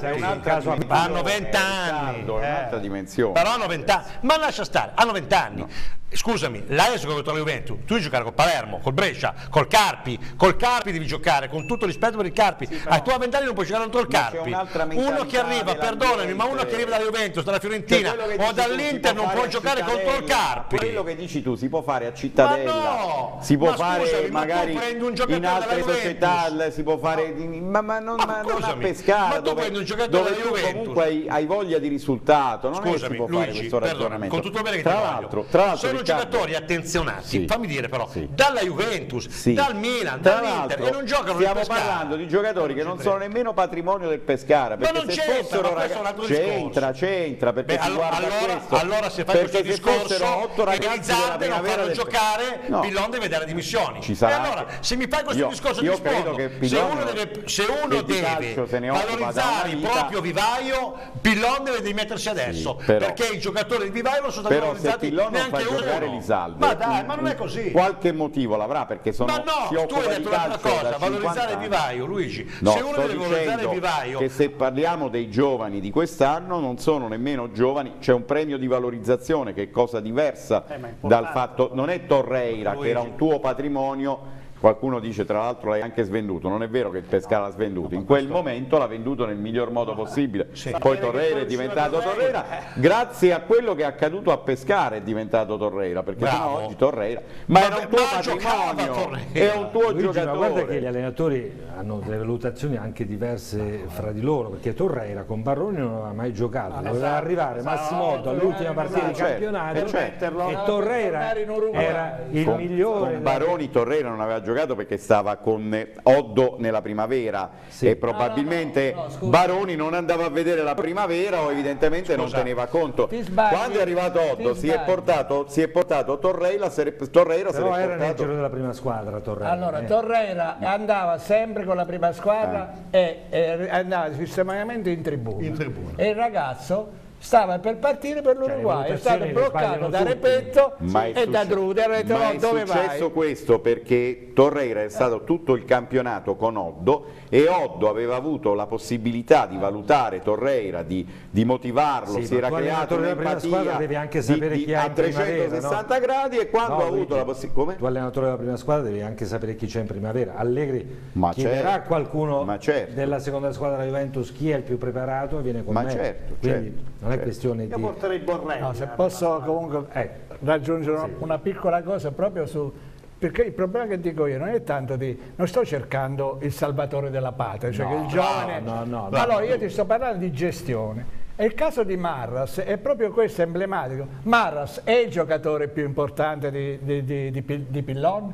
tutti, hanno vent'anni, è un'altra dimensione. Però hanno vent'anni, ma lascia stare, hanno vent'anni. No. Scusami, l'Ajax gioca contro la Juventus, tu devi giocare col Palermo, col Brescia, col Carpi, col Carpi devi giocare, con tutto rispetto per il Carpi, sì, a tu a vent'anni non puoi giocare contro il Carpi, uno che arriva, perdonami, ma uno che arriva dalla Juventus, dalla Fiorentina o dall'Inter non può giocare contro il Carpi. Quello che dici tu si può fare a Cittadella, ma no, si può ma fare scusami, magari ma un in altre società, si può fare, ma, ma, non, ma, ma non a Pescara, ma dove, un giocatore dove della tu Juventus comunque hai, hai voglia di risultato, non scusami, è che si può Luigi, fare questo perdona, ragionamento. con tutto il bene che tra ti l'altro, voglio, tra l'altro sono giocatori attenzionati, sì, fammi dire però, sì, dalla Juventus, sì, dal Milan, dall'Inter, e non giocano stiamo nel Pescara. parlando di giocatori che non sono nemmeno patrimonio del Pescara, perché ma non se c'entra, fossero ragazzi, c'entra, c'entra, perché Beh, si guarda allora, questo, allora se fai questo discorso otto ragazzi della primavera del giocare, no, Pillon deve dare dimissioni. Ci sarà e allora se mi fai questo io, discorso io ti rispondo, credo che se uno deve, se uno deve valorizzare il proprio vivaio, Pillon deve dimettersi adesso, sì, però, perché i giocatori di vivaio non sono stati però valorizzati se Pillon non fa uno. giocare li salve, ma dai, ma non è così, qualche motivo l'avrà, perché sono, ma no, si occupa tu hai detto una cosa, valorizzare il anni. vivaio, Luigi, no, se uno deve valorizzare il vivaio, che se parliamo dei giovani di quest'anno non sono nemmeno giovani, c'è un premio di valorizzazione che è cosa diversa eh, dal fatto, non è Torreira Luigi, che era un tuo patrimonio. Qualcuno dice tra l'altro l'hai anche svenduto, non è vero che il Pescara l'ha svenduto, in quel momento l'ha venduto nel miglior modo possibile, sì, poi Torreira è diventato Torreira, grazie a quello che è accaduto a Pescara è diventato Torreira, perché sennò oggi Torreira, ma, ma era un tuo patrimonio, è un tuo Luigi, giocatore. Ma guarda che gli allenatori hanno delle valutazioni anche diverse fra di loro, perché Torreira con Barroni non aveva mai giocato, doveva esatto, arrivare Massimo Otto all'ultima partita di campionato e Torreira era il con, migliore. Con Baroni Torreira non aveva giocato perché stava con Oddo nella primavera, sì, e probabilmente no, no, no, Baroni non andava a vedere la primavera o evidentemente scusa, non teneva conto. Quando è arrivato Oddo si è, portato, si è portato Torreira, Torreira però se era portato... nel giro della prima squadra Torreira. Allora eh. Torreira andava sempre con la prima squadra eh. e, e andava sistematicamente in tribuna, in tribuna. E il ragazzo stava per partire per l'Uruguay, cioè, è stato bloccato da Repetto e da Drude, ha detto no, dove vai? Ma è successo questo perché Torreira è stato tutto il campionato con Oddo e Oddo aveva avuto la possibilità di valutare Torreira, di, di motivarlo, sì, si era creato un'empatia devi anche sapere di, chi di, ha a trecentosessanta no? gradi e quando no, ha avuto Luigi, la possibilità... Tu allenatore della prima squadra devi anche sapere chi c'è in primavera. Allegri ma chiederà certo, a qualcuno ma certo. della seconda squadra della Juventus chi è il più preparato e viene con ma me. Certo, quindi certo, non è certo. questione di... Io porterei Borrelli. No, se posso comunque eh, raggiungere sì. una piccola cosa proprio su... Perché il problema che dico io non è tanto di... non sto cercando il salvatore della patria, cioè no, che il giovane... No, no, no, allora no, io ti sto parlando di gestione. E il caso di Marras è proprio questo emblematico. Marras è il giocatore più importante di, di, di, di, di Pillon?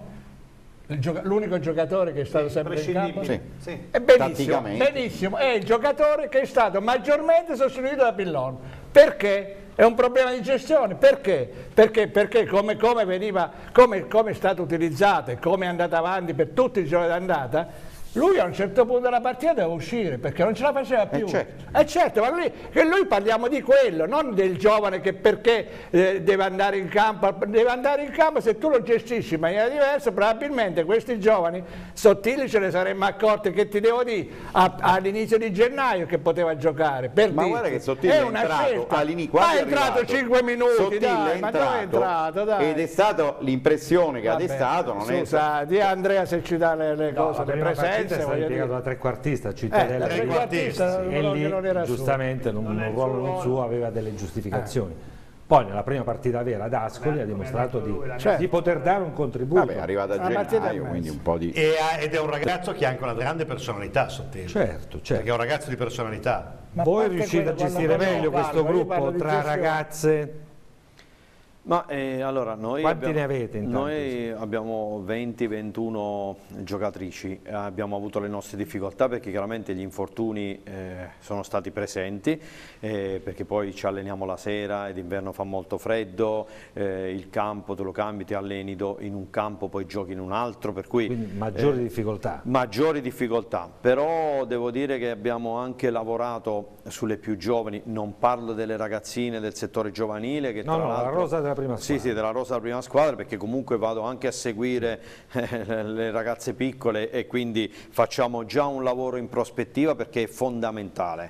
L'unico giocatore che è stato sì, sempre in campo? Sì. Sì. È benissimo, benissimo, è il giocatore che è stato maggiormente sostituito da Pillon. Perché? È un problema di gestione, perché? Perché, perché come, come, veniva, come, come è stato utilizzato e come è andata avanti per tutti i giorni d'andata, lui a un certo punto della partita deve uscire perché non ce la faceva più. Eh certo, eh certo ma lui, che noi parliamo di quello, non del giovane che perché eh, deve andare in campo. Deve andare in campo, se tu lo gestisci in maniera diversa, probabilmente questi giovani sottili ce ne saremmo accorti, che ti devo dire, all'inizio di gennaio che poteva giocare. Per ma dirti. guarda che Sottile è, è una entrato, scelta. all'inizio, Ma è entrato cinque minuti, Sottile dai, è ma dove è entrato? Dai. Ed è stata l'impressione che Vabbè, ha destato, non scusa, è... di Andrea se ci dà le, le No, cose, la le prima partita è presenze. stato impiegato da trequartista a Cittadella, Eh, e trequartista, lì non- non era giustamente suo. non, Non è un il ruolo suo non ruolo. suo, aveva delle giustificazioni. Poi nella prima partita vera ad Ascoli ha dimostrato di, Certo. di poter dare un contributo. Vabbè, è arrivato a Una partita e gennaio, mezzo. quindi un po' di... E ha- ed è un ragazzo che ha anche una grande personalità, Sottile. Certo, certo. Perché è un ragazzo di personalità. Ma Voi parte riuscite a quello, quando gestire parlo- meglio parlo, questo io parlo gruppo di tra gestione. ragazze? Ma eh, allora noi Quanti abbiamo, ne avete intanto? Noi abbiamo venti ventuno giocatrici, eh, abbiamo avuto le nostre difficoltà perché chiaramente gli infortuni eh, sono stati presenti, eh, perché poi ci alleniamo la sera ed d'inverno fa molto freddo, eh, il campo te lo cambi, ti alleni do- in un campo, poi giochi in un altro, per cui Quindi maggiori eh, difficoltà. maggiori difficoltà, però devo dire che abbiamo anche lavorato sulle più giovani, non parlo delle ragazzine del settore giovanile che No, tra no, la l'altro- rosa della prima Sì, squadra. sì, della rosa della prima squadra, perché comunque vado anche a seguire eh, le ragazze piccole e quindi facciamo già un lavoro in prospettiva perché è fondamentale.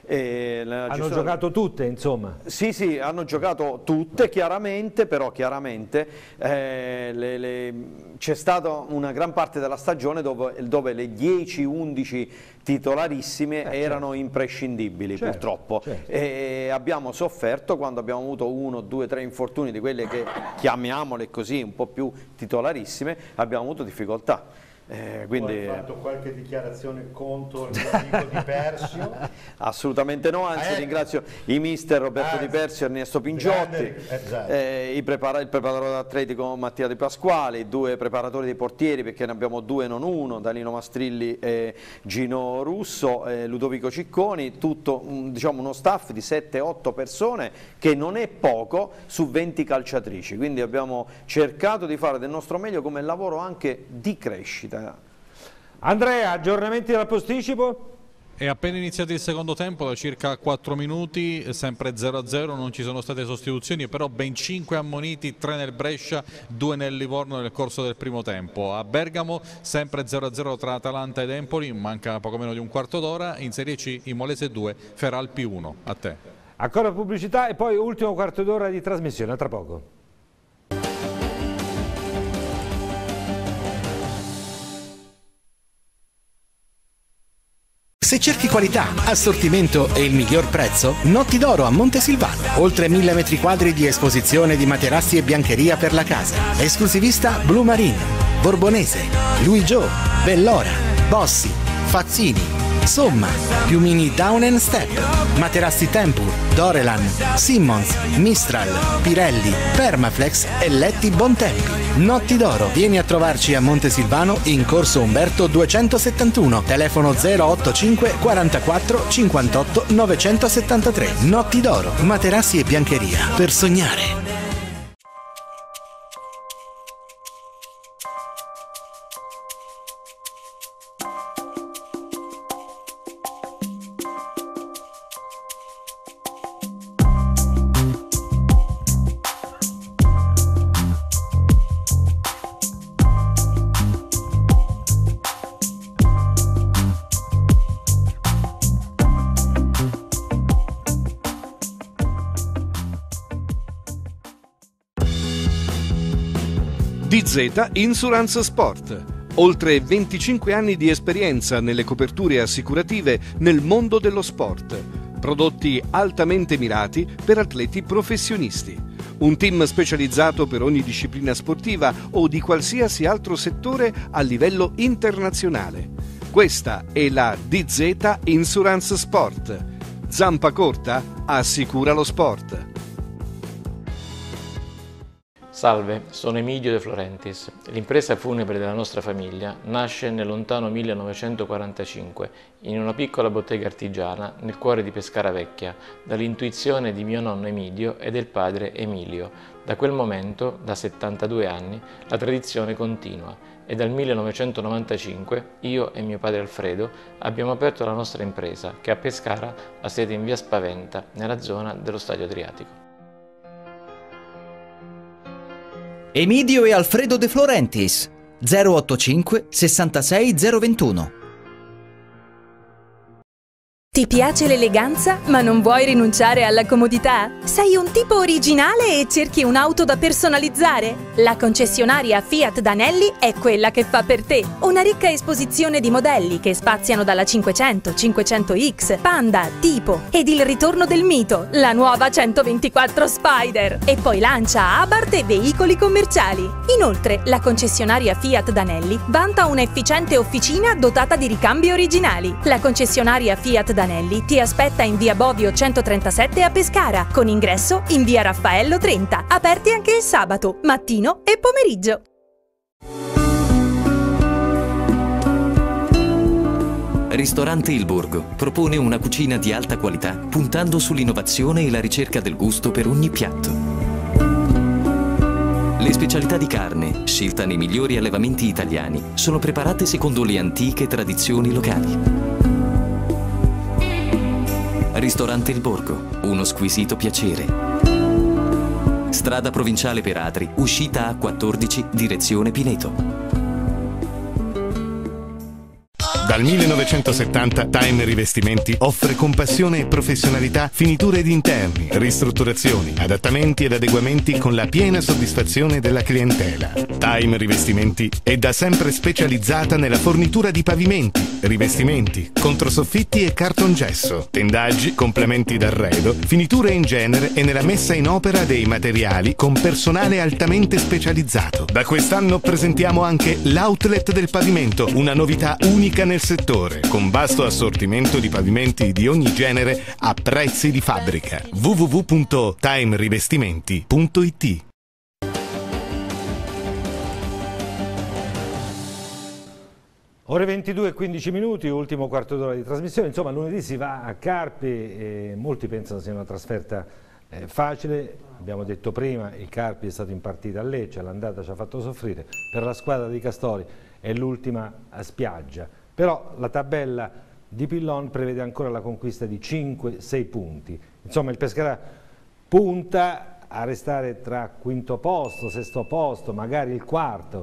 E la Hanno gestione- giocato tutte, insomma. Sì, sì, hanno giocato tutte chiaramente, però chiaramente eh, le- le- c'è stata una gran parte della stagione dove, dove le dieci undici titolarissime Eh, erano certo. imprescindibili, Certo, purtroppo. certo. E abbiamo sofferto quando abbiamo avuto uno, due, tre infortuni di quelle che chiamiamole così un po' più titolarissime, abbiamo avuto difficoltà. Eh, quindi, Hai fatto qualche dichiarazione contro il mio amico Di Persio? assolutamente no, anzi Eh, ringrazio i mister Roberto ah, Di Persio e Ernesto Pingiotti, grande, esatto. eh, i prepara- il preparatore atletico Mattia Di Pasquale, i due preparatori dei portieri, perché ne abbiamo due non uno, Danilo Mastrilli e Gino Russo, eh, Ludovico Cicconi, tutto un, diciamo, uno staff di sette otto persone che non è poco su venti calciatrici, quindi abbiamo cercato di fare del nostro meglio come lavoro anche di crescita. Andrea, aggiornamenti dal posticipo? È appena iniziato il secondo tempo, da circa quattro minuti, sempre zero a zero, non ci sono state sostituzioni, però ben cinque ammoniti, tre nel Brescia, due nel Livorno nel corso del primo tempo. A Bergamo sempre zero a zero tra Atalanta ed Empoli, manca poco meno di un quarto d'ora. In Serie C Imolese due, Feralpi uno. A te. Ancora pubblicità e poi ultimo quarto d'ora di trasmissione, a tra poco. Se cerchi qualità, assortimento e il miglior prezzo, Notti d'Oro a Montesilvano. Oltre mille metri quadri di esposizione di materassi e biancheria per la casa. Esclusivista Blue Marine, Borbonese, Louis Gio, Bellora, Bossi, Fazzini, Somma, piumini Down and Step, materassi Tempur, Dorelan, Simmons, Mistral, Pirelli, Permaflex e letti Bontempi. Notti d'Oro, vieni a trovarci a Montesilvano in corso Umberto duecentosettantuno, telefono zero otto cinque quarantaquattro cinquantotto novecentosettantatré. Notti d'Oro, materassi e biancheria per sognare. D Z Insurance Sport. Oltre venticinque anni di esperienza nelle coperture assicurative nel mondo dello sport. Prodotti altamente mirati per atleti professionisti. Un team specializzato per ogni disciplina sportiva o di qualsiasi altro settore a livello internazionale. Questa è la D Z Insurance Sport. Zampa corta assicura lo sport. Salve, sono Emidio De Florentis. L'impresa funebre della nostra famiglia nasce nel lontano millenovecentoquarantacinque in una piccola bottega artigiana nel cuore di Pescara Vecchia, dall'intuizione di mio nonno Emidio e del padre Emilio. Da quel momento, da settantadue anni, la tradizione continua e dal millenovecentonovantacinque io e mio padre Alfredo abbiamo aperto la nostra impresa, che a Pescara ha sede in via Spaventa, nella zona dello Stadio Adriatico. Emidio e Alfredo De Florentis, zero ottantacinque sessantasei zero ventuno. Ti piace l'eleganza, ma non vuoi rinunciare alla comodità? Sei un tipo originale e cerchi un'auto da personalizzare? La concessionaria Fiat Danelli è quella che fa per te. Una ricca esposizione di modelli che spaziano dalla cinquecento, cinquecento X, Panda, Tipo ed il ritorno del mito, la nuova centoventiquattro Spider. E poi lancia Abarth e veicoli commerciali. Inoltre, la concessionaria Fiat Danelli vanta un'efficiente officina dotata di ricambi originali. La concessionaria Fiat Danelli ti aspetta in via Bovio centotrentasette a Pescara, con ingresso in via Raffaello trenta, aperti anche il sabato, mattino e pomeriggio. Ristorante Il Borgo propone una cucina di alta qualità puntando sull'innovazione e la ricerca del gusto per ogni piatto. Le specialità di carne, scelta nei migliori allevamenti italiani, sono preparate secondo le antiche tradizioni locali. Ristorante Il Borgo, uno squisito piacere. Strada provinciale per Atri, uscita A quattordici, direzione Pineto. Dal millenovecentosettanta Time Rivestimenti offre con passione e professionalità finiture di interni, ristrutturazioni, adattamenti ed adeguamenti con la piena soddisfazione della clientela. Time Rivestimenti è da sempre specializzata nella fornitura di pavimenti, rivestimenti, controsoffitti e cartongesso, tendaggi, complementi d'arredo, finiture in genere e nella messa in opera dei materiali con personale altamente specializzato. Da quest'anno presentiamo anche l'outlet del pavimento, una novità unica nel settore, con vasto assortimento di pavimenti di ogni genere a prezzi di fabbrica. w w w punto time rivestimenti punto i t. Ore ventidue e quindici minuti, ultimo quarto d'ora di trasmissione. Insomma, lunedì si va a Carpi e molti pensano sia una trasferta eh, facile. Abbiamo detto prima, il Carpi è stato in partita a Lecce, l'andata ci ha fatto soffrire. Per la squadra di Castori è l'ultima a spiaggia. Però la tabella di Pillon prevede ancora la conquista di cinque sei punti. Insomma, il Pescara punta a restare tra quinto posto, sesto posto, magari il quarto.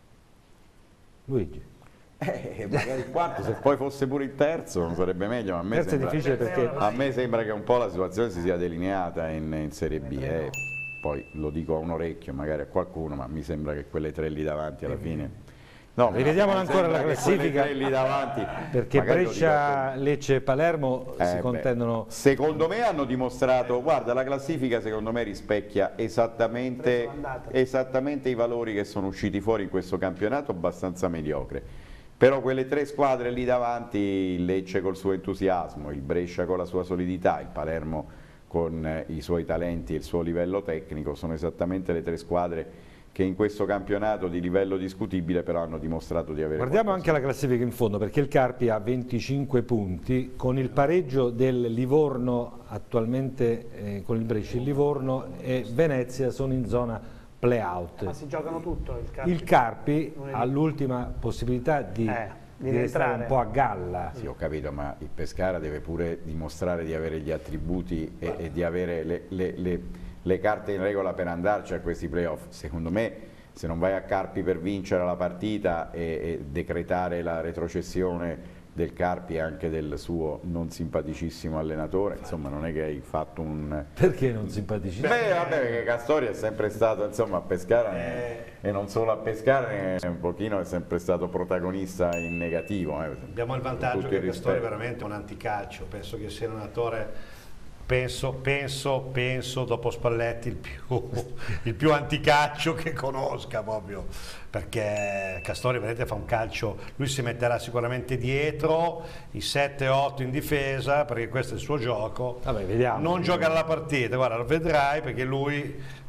Luigi. Eh, magari il quarto, se poi fosse pure il terzo non sarebbe meglio, ma a me, terzo sembra, è difficile perché... a me sembra che un po' la situazione si sia delineata in, in Serie B, eh. Poi lo dico a un orecchio magari a qualcuno, ma mi sembra che quelle tre lì davanti alla fine... No, rivediamo ancora la classifica lì davanti, perché Brescia, Lecce e Palermo eh, si contendono. Beh, secondo me hanno dimostrato, guarda, la classifica secondo me rispecchia esattamente, esattamente i valori che sono usciti fuori in questo campionato abbastanza mediocre. Però quelle tre squadre lì davanti, il Lecce col suo entusiasmo, il Brescia con la sua solidità, il Palermo con i suoi talenti e il suo livello tecnico, sono esattamente le tre squadre che in questo campionato di livello discutibile però hanno dimostrato di avere... Guardiamo qualcosa. anche la classifica in fondo, perché il Carpi ha venticinque punti, con il pareggio del Livorno attualmente eh, con il Brescia, il Livorno e Venezia sono in zona play-out. Ma si giocano tutto il Carpi? Il Carpi ha l'ultima possibilità di, eh, di, di restare un po' a galla. Sì, ho capito, ma il Pescara deve pure dimostrare di avere gli attributi e, e di avere le... le, le le carte in regola per andarci a questi playoff. Secondo me, se non vai a Carpi per vincere la partita e, e decretare la retrocessione del Carpi e anche del suo non simpaticissimo allenatore, insomma non è che hai fatto un... Perché non simpaticissimo? Beh, vabbè, perché Castori è sempre stato, insomma, a Pescara eh... e non solo a Pescara, è un pochino è sempre stato protagonista in negativo. Eh, Abbiamo il vantaggio che Castori è veramente un anticalcio, penso che sia un allenatore... Penso, penso, penso dopo Spalletti il più, il più anticalcio che conosca proprio, perché Castori veramente fa un calcio, lui si metterà sicuramente dietro, i sette otto in difesa, perché questo è il suo gioco. Vabbè, vediamo. Non giocherà la partita, guarda, lo vedrai perché lui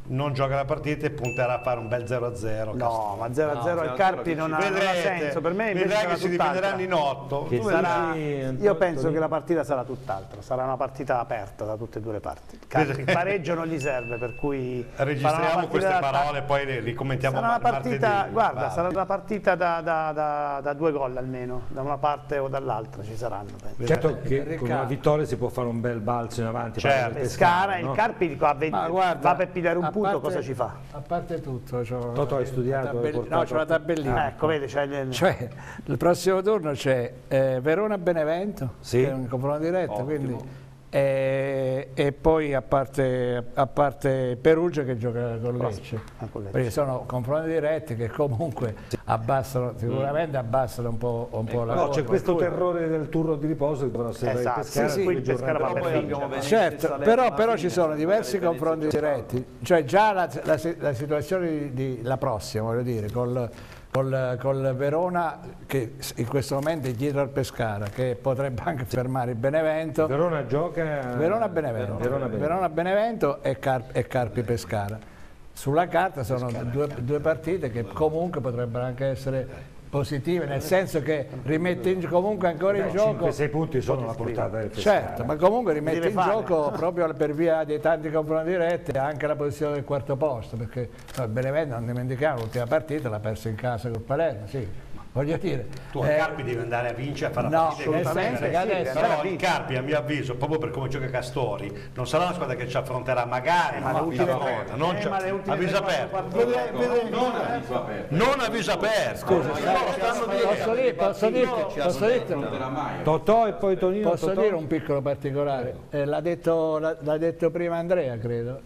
non gioca la partita e punterà a fare un bel zero a zero. No, ma zero a zero al Carpi non ha, non ha senso, per me invece vedrai sarà che si divideranno in otto. Che sarà, io penso che la partita sarà tutt'altra, sarà una partita aperta da tutte e due le parti. Il, Carpi, il pareggio non gli serve, per cui registriamo queste parole e poi le ricommentiamo. Sarà una partita, martedì. guarda, Vale. sarà una partita da, da, da, da due gol almeno, da una parte o dall'altra ci saranno. Penso. Certo che con una vittoria si può fare un bel balzo in avanti. Certo, Pescara, no? Il Carpi dico, a venti, guarda, va per pigliare un punto, parte, cosa ci fa? A parte tutto, Toto hai studiato? No, c'è la tabellina. Ah, ecco, vedi, c'è il... Cioè, il prossimo turno c'è eh, Verona-Benevento, sì. che è un confronto diretto, quindi, eh, e poi a parte, a parte Perugia che gioca con Lecce, perché sono confronti diretti che comunque abbassano, sicuramente abbassano un po', un po' la No, quota. c'è questo terrore del turno di riposo che dovrà essere esatto, il Pescara, sì, sì, poi il Pescara va per vincere. Certo, però, però ci sono diversi confronti diretti, cioè già la, la, la situazione di, di, la prossima, voglio dire, col, col, col Verona che in questo momento è dietro al Pescara, che potrebbe anche fermare il Benevento. Verona gioca... Verona-Benevento, Verona-Benevento Verona e, Carp, e Carpi-Pescara. Sulla carta sono due, due partite che comunque potrebbero anche essere positive, nel senso che rimette in, comunque ancora in gioco cinque sei punti sono la portata del Pescara. Certo, ma comunque rimette in gioco proprio per via dei tanti confronti diretti anche la posizione del quarto posto, perché no, il Benevento, non dimentichiamo, l'ultima partita l'ha persa in casa col Palermo, sì. Voglio dire, tu eh, il Carpi devi andare a vincere a fare no, la partita nel senso che adesso, però il Carpi, a mio avviso, proprio per come gioca Castori, non sarà una squadra che ci affronterà magari ma una ultime volta, non eh, ci... ma le ultime avviso aperto. Non avviso aperto. Non avviso aperto. Scusa, posso dire, posso dirti, posso dirti, Totò e poi Tonino. Posso Totò? dire un piccolo particolare, eh, l'ha detto, l'ha detto prima Andrea, credo.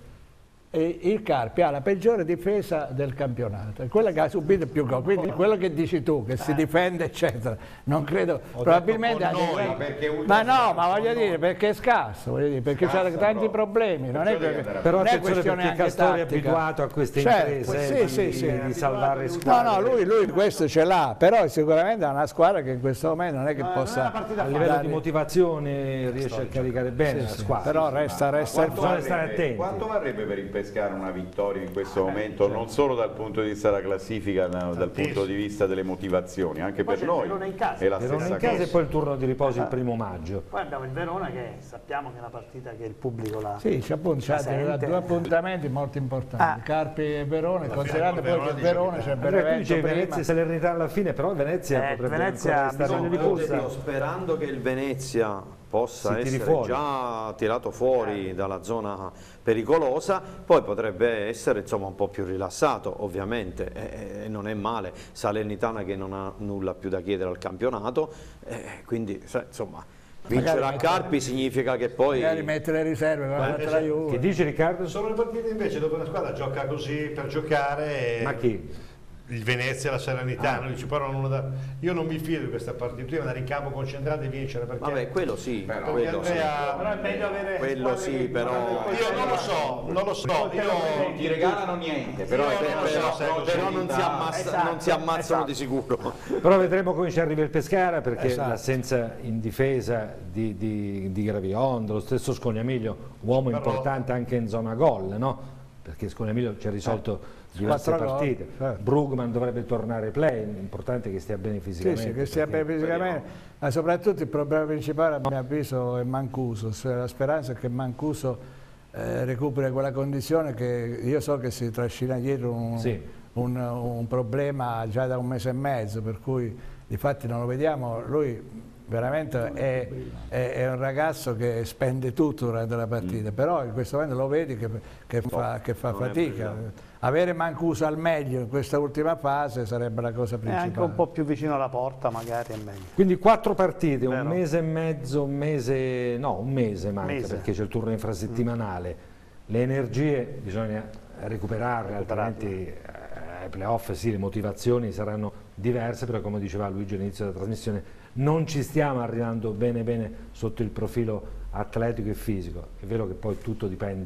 E il Carpi ha la peggiore difesa del campionato, è quella che ha subito più gol, quindi quello che dici tu, che si difende eccetera, non credo, Ho probabilmente detto con ha noi, perché ma no, ma voglio dire, perché è scarso, voglio dire, perché c'ha tanti problemi, non è, che, però non è attenzione questione perché anche Castori è tattica. abituato a queste Certo, imprese sì, di, sì, sì. di salvare No, squadre. no, lui, lui questo ce l'ha, però sicuramente è una squadra che in questo momento non è che No, possa... non è a livello dare- di motivazione riesce a caricare bene la squadra. Però resta, resta il Quanto Bisogna stare varrebbe, attenti. quanto varrebbe per il Pescara una vittoria in questo momento, non solo dal punto di vista della classifica, ma dal punto di vista delle motivazioni, anche Poi per c'è il noi Verona in casa. è la Verona stessa in casa cosa. e poi il turno di riposo il primo maggio. Poi abbiamo il Verona che sappiamo che è una partita che il pubblico la Sì, c'è appunto, c'ha sente. due appuntamenti molto importanti, Ah. Carpi e Verona, considerando poi Verona che il dice Verona che- c'è Allora, tu Benevento dicevi prima. Venezia e Salernità alla fine, però Venezia Eh, potrebbe Venezia ancora ha stare bisogno di di corsa. Io sperando che il Venezia possa Si tiri essere fuori. già tirato fuori dalla zona pericolosa, poi potrebbe essere insomma un po' più rilassato ovviamente, e, e non è male. Salernitana che non ha nulla più da chiedere al campionato, e quindi sai, insomma vincere a Carpi significa che poi Magari mettere le riserve con invece- la Juve. Che dici Riccardo? Sono le partite invece dove una squadra gioca così per giocare. Ma chi? Il Venezia e la Serenità, noi ci parlano uno da... io non mi fido di questa partita, tu devi andare in campo concentrato e vincere perché... vabbè, quello sì, Però- quello sì. Andrea- però è meglio avere Quello squadre sì, che- però Io non lo so, non lo so, Non io... ti regalano niente, però, Io è non lo so però, se è così. però non si, ammazza- Esatto, non si ammazzano esatto. di sicuro. Però vedremo come ci arriva il Pescara, perché Esatto. l'assenza in difesa di, di, di Graviondo, lo stesso Scognamiglio, uomo Però- importante anche in zona gol, no? Perché Scognamiglio ci ha risolto diverse Quattro gol, partite. certo. Brugman dovrebbe tornare play, è importante che stia bene Sì, fisicamente. sì, che stia bene perché- fisicamente, ma soprattutto il problema principale a mio avviso è Mancuso, cioè, la speranza è che Mancuso eh, recuperi quella condizione che io so che si trascina dietro un, Sì. un, un problema già da un mese e mezzo, per cui difatti non lo vediamo, lui veramente è, è, è un ragazzo che spende tutto durante la partita, Mm. però in questo momento lo vedi che, che fa, che fa non è fatica. Avere Mancuso al meglio in questa ultima fase sarebbe la cosa è principale. anche un po' più vicino alla porta, magari è meglio. Quindi quattro partite, un Vero. mese e mezzo, un mese, no, un mese manca, Mese. perché c'è il turno infrasettimanale. Le energie bisogna recuperarle, Recuperarle. altrimenti eh, ai playoff sì, le motivazioni saranno diverse, però come diceva Luigi all'inizio della trasmissione, non ci stiamo arrivando bene bene sotto il profilo atletico e fisico. È vero che poi tutto dipende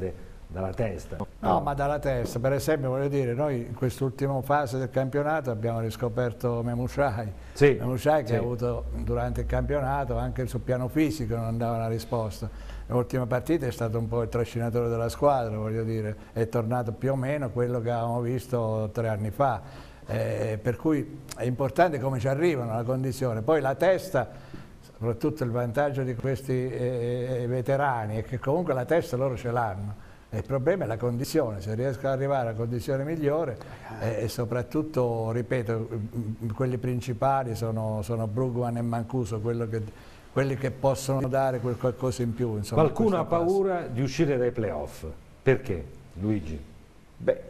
dalla testa. No, no, ma dalla testa, per esempio, voglio dire, noi in quest'ultima fase del campionato abbiamo riscoperto Memushai, sì, Memushai che sì. ha avuto durante il campionato anche sul piano fisico non dava una risposta. L'ultima partita è stato un po' il trascinatore della squadra, voglio dire, è tornato più o meno quello che avevamo visto tre anni fa, eh, per cui è importante come ci arrivano la condizione. Poi la testa, soprattutto il vantaggio di questi eh, veterani è che comunque la testa loro ce l'hanno. Il problema è la condizione, se riescono ad arrivare a condizione migliore eh, e soprattutto, ripeto, quelli principali sono, sono Brugman e Mancuso, quello che, quelli che possono dare quel qualcosa in più. Insomma, qualcuno ha paura di uscire dai playoff, perché Luigi? Beh,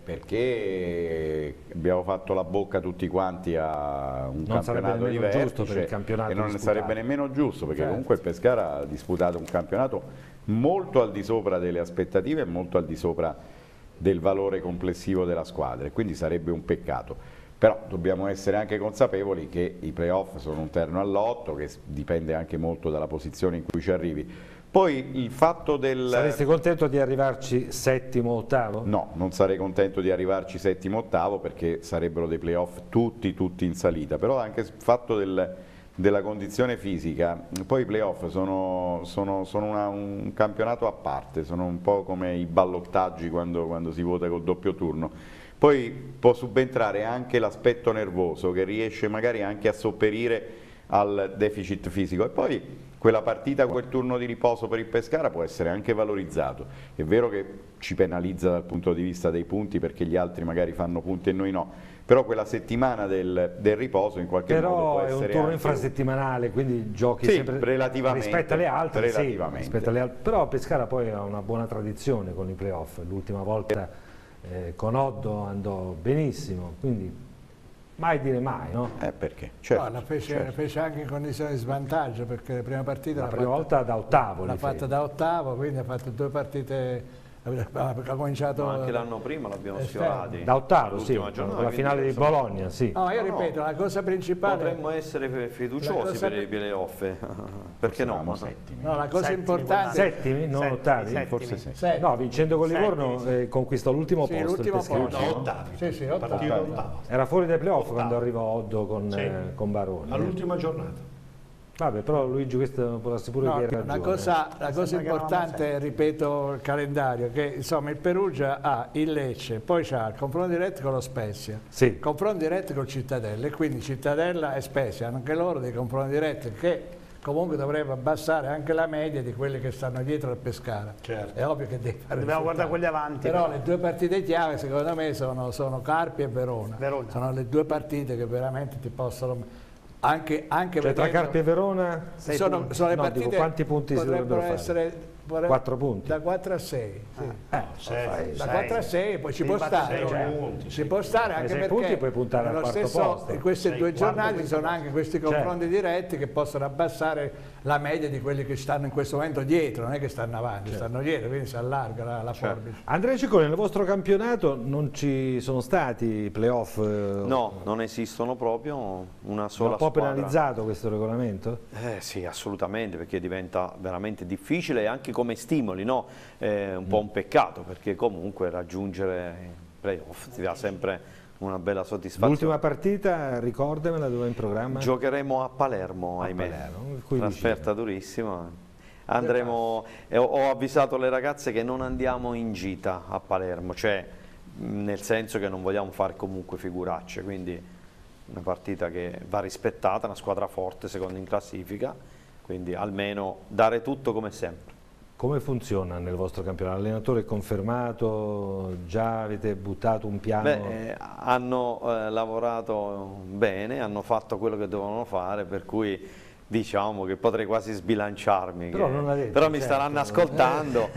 perché abbiamo fatto la bocca tutti quanti a un non campionato di vertice per il campionato e non disputato. Sarebbe nemmeno giusto, perché certo. comunque il Pescara ha disputato un campionato molto al di sopra delle aspettative e molto al di sopra del valore complessivo della squadra, e quindi sarebbe un peccato. Però dobbiamo essere anche consapevoli che i playoff sono un terno al lotto, che dipende anche molto dalla posizione in cui ci arrivi. Poi il fatto del... Saresti contento di arrivarci settimo, ottavo? No, non sarei contento di arrivarci settimo, ottavo, perché sarebbero dei playoff tutti, tutti in salita, però anche il fatto del... della condizione fisica, poi i playoff sono, sono, sono una, un campionato a parte, sono un po' come i ballottaggi quando, quando si vota col doppio turno. Poi può subentrare anche l'aspetto nervoso che riesce magari anche a sopperire al deficit fisico, e poi quella partita, quel turno di riposo per il Pescara può essere anche valorizzato. È vero che ci penalizza dal punto di vista dei punti, perché gli altri magari fanno punti e noi no, però quella settimana del, del riposo in qualche però modo può essere è un turno anche... infrasettimanale, quindi giochi sì, sempre relativamente, rispetto alle altre, relativamente. Sì, rispetto alle altre. Però Pescara poi ha una buona tradizione con i playoff, l'ultima volta eh, con Oddo andò benissimo, quindi mai dire mai, no? Eh perché? Certo, no, la fece, certo. fece anche in condizioni di svantaggio, perché la prima partita la prima fatta, volta da ottavo l'ha fatta da ottavo, quindi ha fatto due partite, ha cominciato ma anche l'anno prima l'abbiamo sfiorati da ottavo, sì, giornata, con la finale di Bologna, sì. No, io no, ripeto, no. la cosa principale, potremmo essere fiduciosi per i playoff, perché no? Ma settimi. No, la cosa settimi, importante, settimi, non settimi, ottavi, settimi, forse sì. Settimi. No, vincendo con Livorno eh, conquistò l'ultimo sì, posto, l'ultimo posto. No, ottavi. Sì, sì, ottavi. ottavo. Era fuori dai playoff Ottavo. quando arrivò Oddo con, sì. eh, con Baroni. All'ultima giornata. Vabbè, però Luigi questo può assicurare no, che hai ragione. La cosa, la cosa importante, ripeto, il calendario, che insomma il Perugia ha il Lecce, poi c'ha il confronto diretto con lo Spezia, sì. il confronto diretto con Cittadella, e quindi Cittadella e Spezia hanno anche loro dei confronti diretti che comunque dovrebbe abbassare anche la media di quelli che stanno dietro al Pescara. Certo. È ovvio che devi fare dobbiamo guardare quelli avanti. Però, però le due partite chiave secondo me sono, sono Carpi e Verona. Verona. Sono le due partite che veramente ti possono... Anche, anche cioè, tra Carpi e Verona sono, sono le no, partite, dico, quanti punti si dovrebbero fare? Essere, quattro punti da quattro a sei, sì. ah, eh, sei, da sei. quattro a sei, poi ci può stare, sei cioè, punti, ci può stare anche sei perché punti puoi puntare al quarto stesso, posto. in queste sei, due quarto, giornate ci sono posto. anche questi confronti certo. diretti che possono abbassare la media di quelli che stanno in questo momento dietro, non è che stanno avanti, certo. stanno dietro, quindi si allarga la, la certo. forbice. Andrea Ciccone, nel vostro campionato non ci sono stati playoff? Eh, no, non esistono proprio, una sola un po' squadra. penalizzato questo regolamento? Eh sì, assolutamente, perché diventa veramente difficile, anche come stimoli, no? È un po' un peccato, perché comunque raggiungere i playoff ti dà sempre una bella soddisfazione. L'ultima partita, ricordamela, dove è in programma? Giocheremo a Palermo, a ahimè, Palermo, trasferta durissima. Andremo, eh, ho avvisato le ragazze che non andiamo in gita a Palermo, cioè nel senso che non vogliamo fare comunque figuracce, quindi una partita che va rispettata, una squadra forte secondo in classifica, quindi almeno dare tutto come sempre. Come funziona nel vostro campionato? L'allenatore è confermato? Già avete buttato un piano? Beh, eh, hanno eh, lavorato bene, hanno fatto quello che dovevano fare, per cui diciamo che potrei quasi sbilanciarmi, però, che, non detto, però mi certo. staranno ascoltando.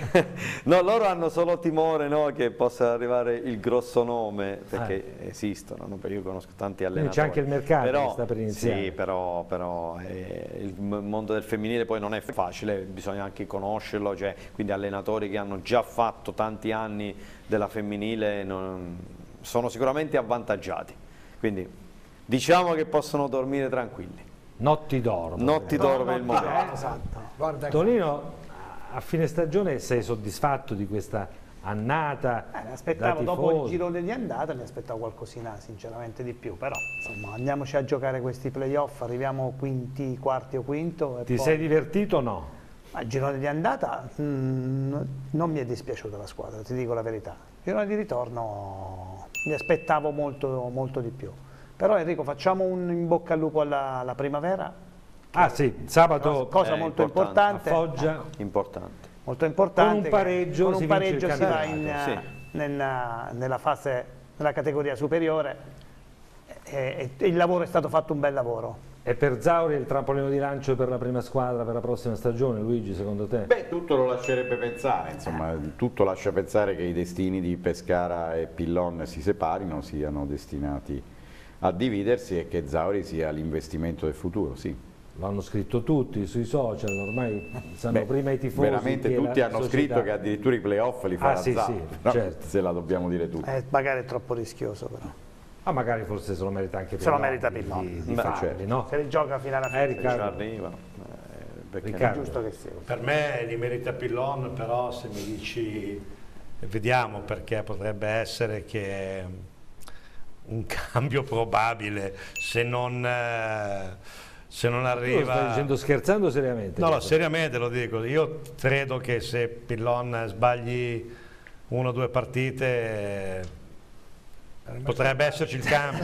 No, loro hanno solo timore, no, che possa arrivare il grosso nome, perché eh. esistono, no? Perché io conosco tanti allenatori. C'è anche il mercato però, che sta per iniziare. Sì, però, però eh, il mondo del femminile poi non è facile, bisogna anche conoscerlo, cioè, quindi allenatori che hanno già fatto tanti anni della femminile non, sono sicuramente avvantaggiati, quindi diciamo che possono dormire tranquilli. Notti d'oro. Notti d'oro per il momento. Esatto. Guarda, Tonino, a fine stagione sei soddisfatto di questa annata. Eh, mi aspettavo dopo il girone di andata, mi aspettavo qualcosina sinceramente di più, però insomma andiamoci a giocare questi playoff, arriviamo quinti, quarti o quinto. E Ti poi... sei divertito o no? Ma il girone di andata mh, non mi è dispiaciuta la squadra, ti dico la verità. Il girone di ritorno mi aspettavo molto, molto di più. Però Enrico, facciamo un in bocca al lupo alla, alla primavera. Ah sì, sabato cosa molto importante, a Foggia. Eh, importante. Molto importante. Con un pareggio, con un si, pareggio si va in, sì. nella, nella fase, nella categoria superiore e, e il lavoro è stato fatto un bel lavoro. E per Zauri il trampolino di lancio per la prima squadra per la prossima stagione, Luigi, secondo te? Beh, tutto lo lascerebbe pensare, insomma, tutto lascia pensare che i destini di Pescara e Pillon si separino, siano destinati a dividersi e che Zauri sia l'investimento del futuro, sì. L'hanno scritto tutti sui social, ormai sanno Beh, prima i tifosi. Veramente tutti hanno società. Scritto che addirittura i playoff li farà ah, sì, Zauri, sì, no? certo. Se la dobbiamo dire tutti. Eh, magari è troppo rischioso però. Ah, magari forse se lo merita anche se lo Pillon, merita Pillon di, di Beh, farli, certo. no? Se li gioca fino alla fine, eh, Riccardo. arrivano. Eh, è giusto che sia. Per me li merita Pillon, però se mi dici vediamo, perché potrebbe essere che un cambio probabile se non eh, se non arriva. Tu lo stai dicendo scherzando o seriamente? No, no, seriamente lo dico. Io credo che se Pillon sbagli una o due partite potrebbe esserci il cambio.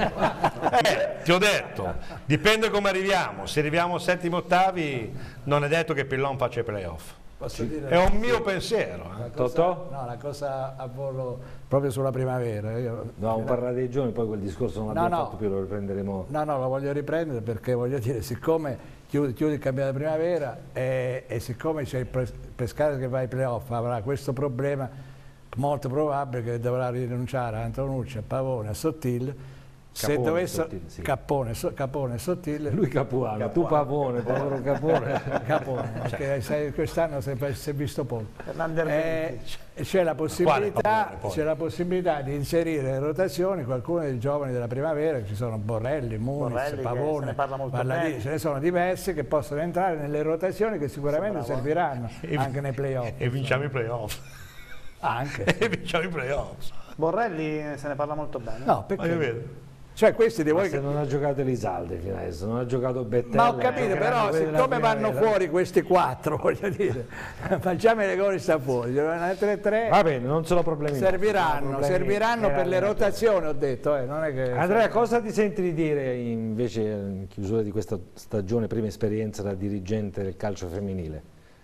eh, ti ho detto, dipende come arriviamo. Se arriviamo al settimo ottavi non è detto che Pillon faccia i playoff. Dire, è un mio pensiero. Eh. Cosa, no, la cosa a volo proprio sulla primavera. Io, no, un parlare dei giorni, poi quel discorso non l'abbiamo no, fatto no, più, lo riprenderemo. No, no, lo voglio riprendere perché voglio dire, siccome chiudi, chiudi il campionato di primavera e, e siccome c'è il Pescara che va ai playoff, avrà questo problema, molto probabile che dovrà rinunciare a Antonucci, a Pavone, a Sottil. Se Capone, dovesse Sottil, sì. Capone, so, Capone, Sottile. Lui Capuano, Capuano. Tu Pavone, povero Capone. Capone, perché quest'anno si è visto poco. Eh, c'è la possibilità, c'è la possibilità di inserire le rotazioni qualcuno dei giovani della primavera, ci sono Borrelli, Muniz, Borrelli, Pavone, Balladini, ce ne sono diversi che possono entrare nelle rotazioni che sicuramente serviranno e, anche nei playoff. E vinciamo i playoff. Anche. E vinciamo i playoff. Borrelli se ne parla molto bene. No, perché? Cioè questi di voi se che... non ha giocato Elisalde fino adesso, non ha giocato Bettella. Ma ho capito, però siccome vanno fuori questi quattro, voglio dire, facciamo le gol sta fuori, tre tre. Va bene, non sono problemi. Serviranno, problemi serviranno per le rotazioni, ho detto, eh, non è che... Andrea, cosa ti senti di dire invece in chiusura di questa stagione, prima esperienza da dirigente del calcio femminile?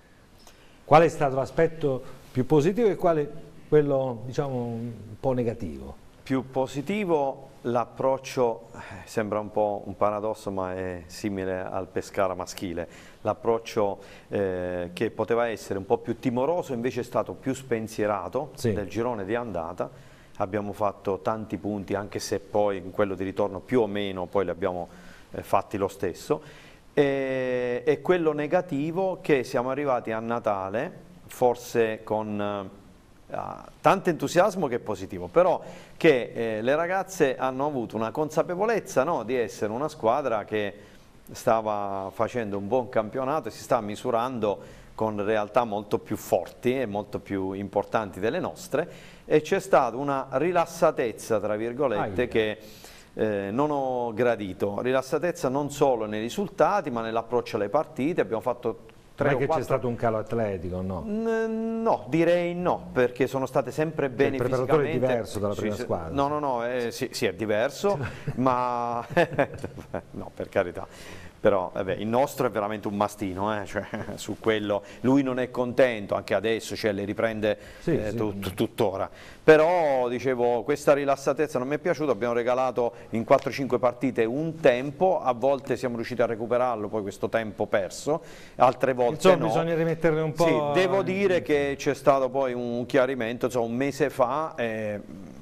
Qual è stato l'aspetto più positivo e quale quello, diciamo, un po' negativo? Più positivo l'approccio, eh, sembra un po' un paradosso ma è simile al Pescara maschile, l'approccio eh, che poteva essere un po' più timoroso invece è stato più spensierato sì. Del girone di andata, abbiamo fatto tanti punti anche se poi in quello di ritorno più o meno poi li abbiamo eh, fatti lo stesso e, e quello negativo che siamo arrivati a Natale forse con... Uh, tanto entusiasmo che è positivo, però che eh, le ragazze hanno avuto una consapevolezza no, di essere una squadra che stava facendo un buon campionato e si sta misurando con realtà molto più forti e molto più importanti delle nostre e c'è stata una rilassatezza tra virgolette ah, che eh, non ho gradito, rilassatezza non solo nei risultati ma nell'approccio alle partite, abbiamo fatto Non è che c'è stato un calo atletico, no? No, direi no, perché sono state sempre bene fisicamente. Il preparatore è diverso dalla prima sì, squadra. No, no, no, eh, sì, sì, è diverso, ma no, per carità. Però vabbè, il nostro è veramente un mastino, eh? Cioè, su quello lui non è contento, anche adesso cioè, le riprende sì, eh, sì. Tut, tuttora. Però dicevo, questa rilassatezza non mi è piaciuta, abbiamo regalato in quattro cinque partite un tempo, a volte siamo riusciti a recuperarlo, poi questo tempo perso, altre volte insomma, no. bisogna rimetterle un po'... Sì, devo dire che c'è stato poi un chiarimento, insomma, un mese fa... Eh,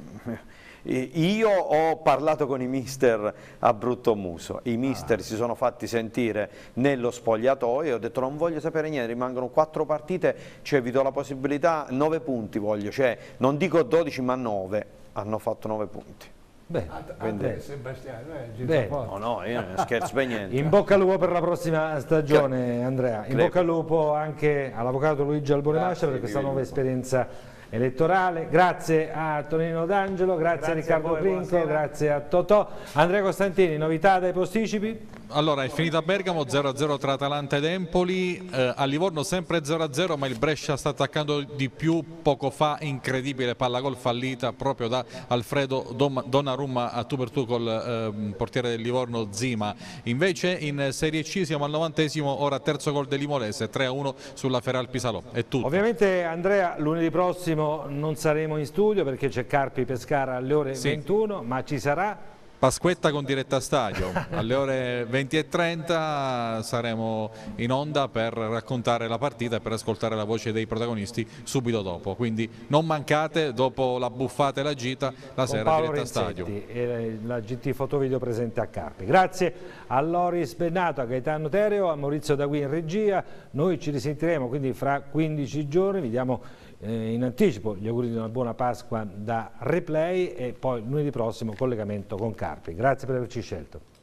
io ho parlato con i mister a brutto muso, i mister ah. si sono fatti sentire nello spogliatoio e ho detto non voglio sapere niente, rimangono quattro partite, cioè vi do la possibilità, nove punti voglio, cioè non dico dodici ma nove, hanno fatto nove punti. Beh, quindi... Andrea, Sebastiano, eh, Beh, no, no, io non scherzo per niente. In bocca al lupo per la prossima stagione, Andrea. In bocca al lupo anche all'avvocato Luigi Albonimascia per questa nuova esperienza elettorale. Grazie a Tonino D'Angelo, grazie, grazie a Riccardo a voi, Clinco, buonasera. Grazie a Totò. Andrea Costantini, novità dai posticipi? Allora, è finita a Bergamo zero a zero tra Atalanta ed Empoli, eh, a Livorno sempre zero a zero, ma il Brescia sta attaccando di più. Poco fa incredibile palla gol fallita proprio da Alfredo Donnarumma a tu per tu col eh, portiere del Livorno Zima. Invece in Serie C siamo al novantesimo, ora terzo gol dell'Imolese, tre a uno sulla Feralpi Salò. È tutto. Ovviamente Andrea, lunedì prossimo non saremo in studio perché c'è Carpi Pescara alle ore sì. ventuno, ma ci sarà Pasquetta con diretta stadio. Alle ore venti e trenta saremo in onda per raccontare la partita e per ascoltare la voce dei protagonisti subito dopo. Quindi non mancate, dopo la buffata e la gita, la con sera Paolo diretta Renzetti stadio. E la G T Fotovideo presente a Carpi. Grazie a Loris Bennato, a Gaetano Tereo, a Maurizio Dagui in regia. Noi ci risentiremo quindi fra quindici giorni, vi diamo in anticipo gli auguri di una buona Pasqua da Replay e poi lunedì prossimo collegamento con Carpi. Grazie per averci scelto.